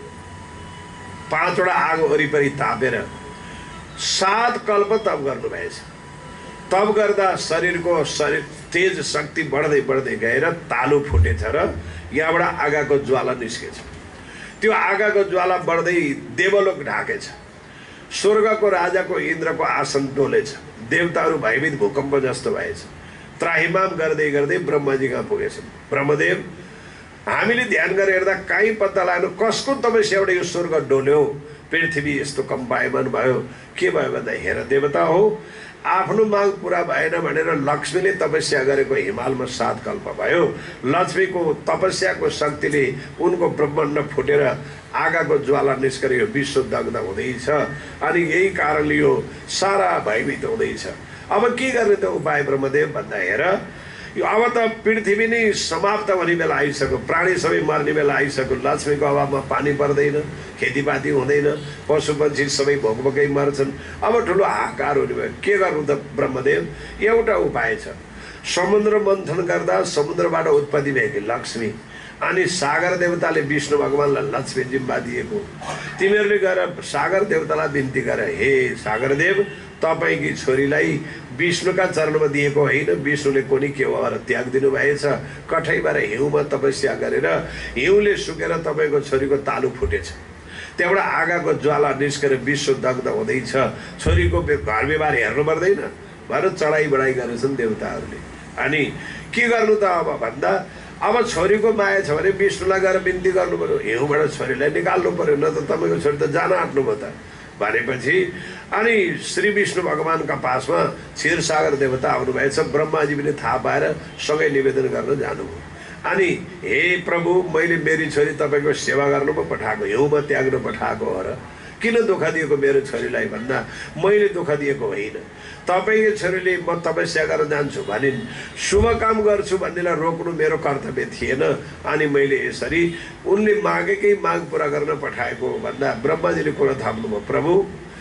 5 वटा आगो वरिपरि तापेर 7 कल्प तप गर्नुभएछ। तप गर्दा शरीरको तेज शक्ति बढ्दै बढ्दै गएर तालु फुटेछ र यहाँबाट आगाको ज्वाला निस्केछ। त्यो आगाको ज्वाला बढ्दै देवलोक ढाकेछ। स्वर्गको राजाको इन्द्रको आसन डोलेछ। देवताहरू भयभीत भूकम्प जस्तो भएछ। त्राहिमाम गर्दै गर्दै ब्रह्माजी कहाँ पुगेछन्। ब्रह्मदेव, हामीले ध्यान गरेर हेर्दा कहीँ पत्ता लागेन, कसको तपस्याबाट यो स्वर्ग डोल्यो, पृथ्वी यस्तो कम्पायमान भयो। के भयो भन्दा हेर देवता हो, आफ्नो माग पुरा भएन भनेर लक्ष्मीले तपस्या गरेको हिमालमा 7 कल्प भयो। लक्ष्मीको तपस्याको शक्तिले उनको ब्रह्माण्ड फुटेर आगाको ज्वाला निस्केर यो विश्व दग्ध हुँदैछ। अनि यही कारणले यो सारा भयभीत हुँदैछ। अब के गर्ने त उपाय ब्रह्मदेव भन्दा हेर, यो अब त पृथ्वी नै समाप्त हुने बेला आइसक्यो, प्राणी सबै मर्ने बेला आइसक्यो। लक्ष्मीको अभावमा पानी पर्दैन, खेतीपाती हुँदैन, पशु पक्षी सबै भोकभोकै मर्छन्। अब ठुलो हाहाकार हुने भयो। के गर्नु त ब्रह्मदेव? एउटा उपाय छ। समुद्र मन्थन गर्दा समुद्रबाट उत्पत्ति भएकी लक्ष्मी अनि सागर देवताले विष्णु भगवानलाई लक्ष्मी जिम्मा दिएको। तिमीहरूले गएर सागर देवतालाई बिन्ती गर, हे सागर देव, तपाईँकी छोरीलाई विष्णुका चरणमा दिएको होइन, विष्णुले कुनै के भएर त्याग दिनुभएछ। कठैबाट हिउँमा तपस्या गरेर हिउँले सुकेर तपाईँको छोरीको तालु फुटेछ। त्यहाँबाट आगाको ज्वाला निस्केर विश्व दग्ध हुँदैछ। छोरीको घर व्यवहार हेर्नु पर्दैन भनेर चढाइ बढाइ गरेछन् देवताहरूले। अनि के गर्नु त अब भन्दा, अब छोरीको माया छ भने विष्णुलाई गएर बिन्ती गर्नु पर्यो, हिउँबाट छोरीलाई निकाल्नु पर्यो, न त तपाईँको छोरी त जान आँट्नुभयो त भनेपछि अनि श्री विष्णु भगवानका पासमा क्षीरसागर देवता आउनुभएछ। ब्रह्माजी पनि थाहा पाएर सँगै निवेदन गर्न जानुभयो। अनि हे प्रभु, मैले मेरी छोरी तपाईँको सेवा गर्नु पो पठाएको, हिउँमा त्याग्नु पठाएको हो र किन दुःख दिएको मेरो छोरीलाई भन्दा, मैले दुःख दिएको होइन, तपाईँको छोरीले म तपस्या गर्न जान्छु भनिन्, शुभ काम गर्छु भन्नेलाई रोक्नु मेरो कर्तव्य थिएन। अनि मैले यसरी उनले मागेकै माग पुरा गर्न पठाएको भन्दा ब्रह्माजीले कुरा थाप्नुभयो। प्रभु,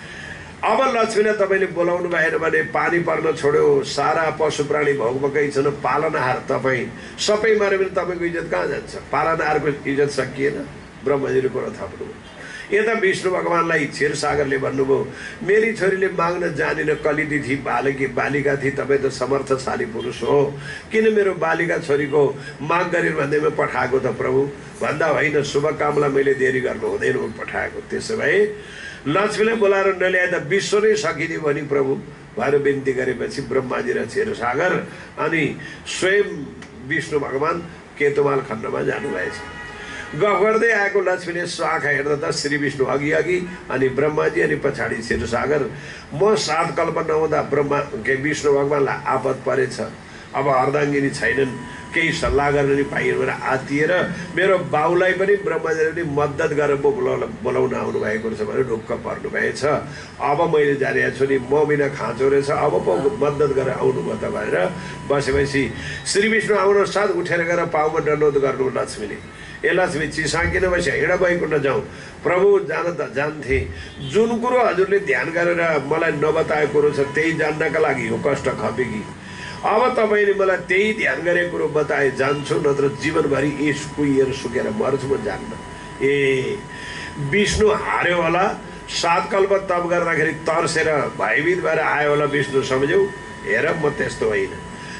अब लक्ष्मीलाई तपाईँले बोलाउनु भएन भने पानी पर्न छोड्यो, सारा पशु प्राणी भोकभोकै छन्, पालनहार तपाईँ सबै मऱ्यो भने तपाईँको इज्जत कहाँ जान्छ? पालनहारको इज्जत सकिएन। ब्रह्माजीले कुरा थाप्नुभयो। यता विष्णु भगवानलाई क्षीरसागरले भन्नुभयो, मेरी छोरीले माग्न जानिन, कलिटी थी, बालिका थी, तपाईँ त समर्थशाली पुरुष हो, किन मेरो बालिका छोरीको माग गरेर भन्दैमा पठाएको त प्रभु? भन्दा होइन, शुभ कामलाई मैले देरी गर्नु हुँदैन पठाएको। त्यसो भए लक्ष्मीलाई बोलाएर नल्याए त विश्व नै सकिदियो भने प्रभु भनेर बिन्ती गरेपछि ब्रह्माजी र क्षीरसागर अनि स्वयं विष्णु भगवान केतुमाल खण्डमा जानुभएछ। गफ गर्दै आएको लक्ष्मीले स्वाखा हेर्दा त श्री विष्णु अघि अघि अनि ब्रह्माजी अनि पछाडि क्षीरसागर। म 7 कल्प नहुँदा विष्णु भगवानलाई आपत परेछ, अब अर्धाङ्गिनी छैनन्, केही सल्लाह गर्न नि पाइएन भनेर आत्तिएर मेरो बाउलाई पनि ब्रह्माजीले पनि मद्दत गरेर बोलाउन आउनु भएको छ भनेर ढुक्क पर्नु भएछ। अब मैले जानेको छु नि म बिना खाँचो रहेछ, अब पो मद्दत गरेर आउनुभयो त भनेर बसेपछि श्री विष्णु आउनु साथ उठेर गएर पाउमा दण्डवत गर्नु लक्ष्मीले। ए लक्ष्मी चिसाकिन बस्यो, हिँड बैकुण्ठ जाउँ। प्रभु जान त जान्थे, जुन कुरो हजुरले ध्यान गरेर मलाई नबताएको कुरो छ त्यही जान्नका लागि हो कष्ट खपेकी। अब तपाईँले मलाई त्यही ध्यान गरेको कुरो बताए जान्छु, नत्र जीवनभरि यस कुहिएर सुकेर मर्छु म जान्न। ए विष्णु हार्यो होला, 7 कल्प तप गर्दाखेरि तर्सेर भयभीत भएर आयो होला विष्णु सम्झ्यौ। हेर म त्यस्तो होइन,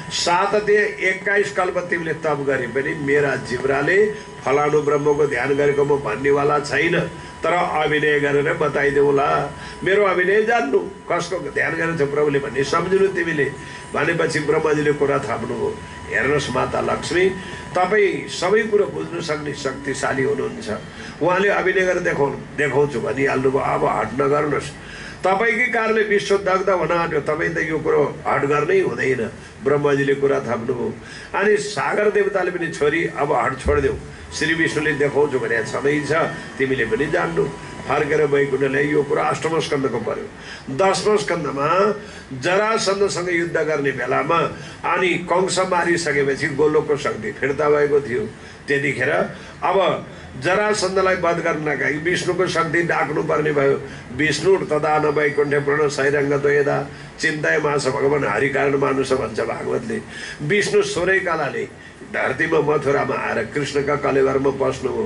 21 कल्प तिमीले तप गरे पनि मेरा जिब्राले फलानु ब्रह्मको ध्यान गरेको म भन्नेवाला छैन, तर अभिनय गरेर बताइदेऊला। मेरो अभिनय जान्नु, कसको ध्यान गरेछ प्रभुले भन्ने सम्झिनु तिमीले भनेपछि ब्रह्माजीले कुरा थाप्नुभयो। हेर्नुहोस् माता लक्ष्मी, तपाईँ सबै कुरो बुझ्नु सक्ने शक्तिशाली हुनुहुन्छ। उहाँले अभिनय गरेर देखाउँछु भनिहाल्नुभयो। अब हट नगर्नुहोस्, तपाईँकै कारणले विश्व दग्ध हुन आँट्यो, तपाईँ त यो कुरो हट गर्नै हुँदैन। ब्रह्माजीले कुरा थाप्नुभयो। अनि सागर देवताले पनि छोरी अब हट छोडिदेऊ, श्री विष्णुले देखाउँछु भने छँदै छ, तिमीले पनि जान्नु। फर्केर वैकुण्ठले यो कुरा 8औं स्कन्धको पर्यो। 10औं स्कन्धमा जरासन्धसँग युद्ध गर्ने बेलामा अनि कंस मारिसकेपछि गोलोकको शक्ति फिर्ता भएको थियो। त्यतिखेर अब जरासन्धलाई वध गर्नका लागि विष्णुको शक्ति डाक्नु पर्ने भयो। विष्णु तदा न वैकुण्ठे प्रण सैरङ्ग द्वयदा चिन्ताय मास भगवान हरि कारण मानुष भन्छ भागवतले। विष्णु 16 कालाले धरतीमा मथुरामा आएर कृष्णका कलेवरमा बस्नुभयो।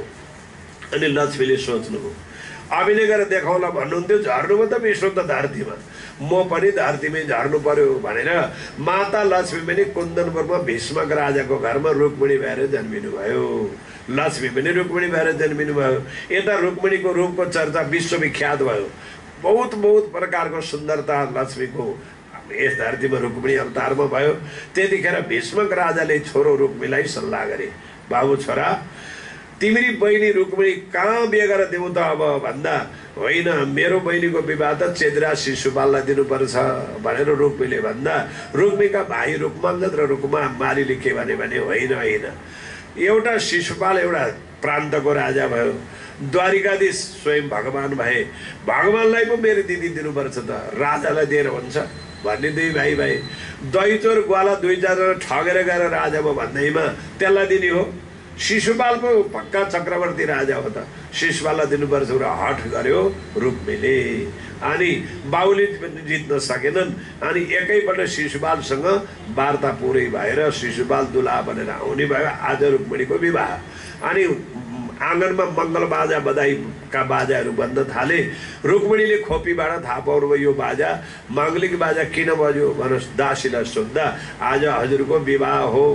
अनि लक्ष्मीले सोच्नुभयो अभिनय गरेर देखाउला भन्नुहुन्थ्यो, झर्नुभयो त विष्णु त धरतीमा, म पनि धरतीमै झर्नु पर्यो भनेर माता लक्ष्मी पनि कुन्दनपुरमा भीष्मक राजाको घरमा रुक्मिणी भएर जन्मिनु भयो। लक्ष्मी पनि रुक्मिणी भएर जन्मिनु भयो। यता रुक्मिणीको रूपको चर्चा विश्वविख्यात भयो। बहुत बहुत प्रकारको सुन्दरता लक्ष्मीको यस धरतीमा रुक्मिणी अवतारमा भयो। त्यतिखेर भीष्मक राजाले छोरो रुक्मिणीलाई सल्लाह गरे, बाबु छोरा तिमीरी बहिनी रुक्मिणी कहाँ बिहे गरेर देऊ त अब भन्दा होइन, मेरो बहिनीको विवाह त चेद्रा शिशुपाललाई दिनुपर्छ भनेर रुक्मिणीले भन्दा रुक्मिणीका भाइ रुक्माङ्गद र रुक्मा मालीले के भने होइन होइन, एउटा शिशुपाल एउटा प्रान्तको राजा भयो, द्वारिकाधीश स्वयं भगवान भए, भगवानलाई पो मेरो दिदी दिनुपर्छ त राजालाई दिएर हुन्छ भन्ने दुई भाइ भाइ दैचोर ग्वाला 2-4 ठगेर गएर राजा भयो भन्दैमा त्यसलाई दिने हो। शिशुपाल पो पक्का चक्रवर्ती राजा हो त, शिशुपाललाई दिनुपर्छ र हठ गर्यो रुक्मिणीले। अनि बाउले जित्न सकेनन्। अनि एकैपल्ट शिशुपालसँग वार्ता पुरै भएर शिशुपाल दुला बनेर आउने भयो। आज रुक्मिणीको विवाह। अनि आँगनमा मङ्गल बाजा बधाईका बाजाहरू बन्न थाले। रुक्मिणीले खोपीबाट थाहा पाउनुभयो यो बाजा माङ्गलिक बाजा किन बज्यो भन्नुहोस्। दासीलाई सोद्धा आज हजुरको विवाह हो।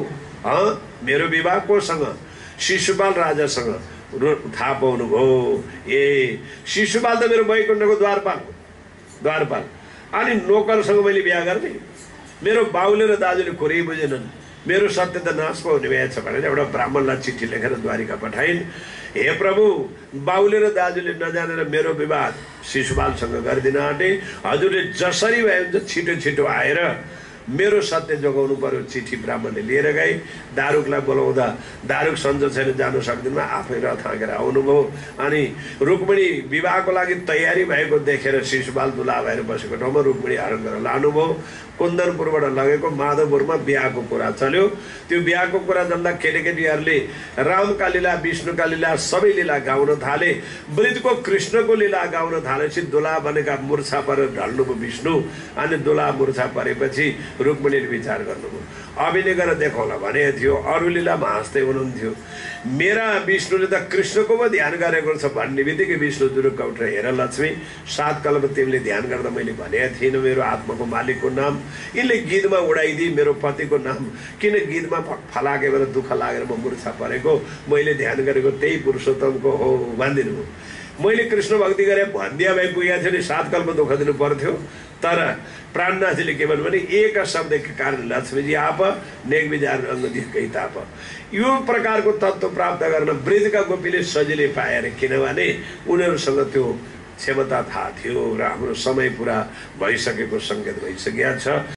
मेरो विवाह कोसँग? शिशुपाल राजासँग थाहा पाउनुभयो। ए शिशुपाल त मेरो वैकुण्ठको द्वारपाल। अनि नोकरसँग मैले बिहा गर्ने? मेरो बाउले र दाजुले कुरै बुझेनन्, मेरो सत्य त नाश पो हुने भएछ भनेर एउटा ब्राह्मणलाई चिठी लेखेर द्वारिका पठाइन्। हे प्रभु, बाउले र दाजुले नजानेर मेरो विवाह शिशुपालसँग गरिदिन आँटे, हजुरले जसरी भए हुन्छ छिटो छिटो आएर मेरो सत्य जोगाउनु पर्यो। चिठी ब्राह्मणले लिएर गए। दारुकलाई बोलाउँदा दारुक सन्जो छैन, जानु सक्दिनमा, आफै रथ हाँकेर आउनुभयो। अनि रुक्मिणी विवाहको लागि तयारी भएको देखेर शिशुपाल दुला भएर बसेको ठाउँमा रुक्मिणी हरण गरेर लानुभयो। कुन्दनपुरबाट लगेको माधवपुरमा बिहाको कुरा चल्यो। त्यो बिहाको कुरा जान्दा केटीकेटीहरूले रामका लीला विष्णुका लीला सबै लीला गाउन थाले। वृद्धको कृष्णको लीला गाउन थालेपछि दुला बनेका मूर्छा परेर ढल्नुभयो विष्णु। अनि दुला मूर्छा परेपछि रुक्मिणीले विचार गर्नुभयो अभिनय गरेर देखाउला भने थियो, अरू लीलामा हाँस्दै हुनुहुन्थ्यो। मेरा विष्णुले त कृष्णको पो ध्यान गरेको छ भन्ने बित्तिकै विष्णु जुरुक्क उठेर हेर लक्ष्मी, 7 कल्प तिमीले ध्यान गर्दा मैले भनेको थिइनँ मेरो आत्माको मालिकको नाम, यिनले गीतमा उडाइदिए मेरो पतिको नाम, किन गीतमा फलाके बेला दुःख लागेर म मूर्छा परेको, मैले ध्यान गरेको त्यही पुरुषोत्तमको हो भनिदिनु। मैले कृष्ण भक्ति गरेँ भनिदिया भए पुगेको थियो नि 7 कल्प दुःख दिनु पर्थ्यो। तर प्राणनाथजीले के भन्नु भने एक शब्दका कारण लक्ष्मीजी आप नेक विचार अंग दिखकै ताप। यो प्रकारको तत्त्व प्राप्त गर्न ब्रजका गोपीले सजिलै पाए अरे, किनभने उनीहरूसँग त्यो क्षमता थाहा थियो र हाम्रो समय पुरा भइसकेको सङ्केत भइसकेको छ।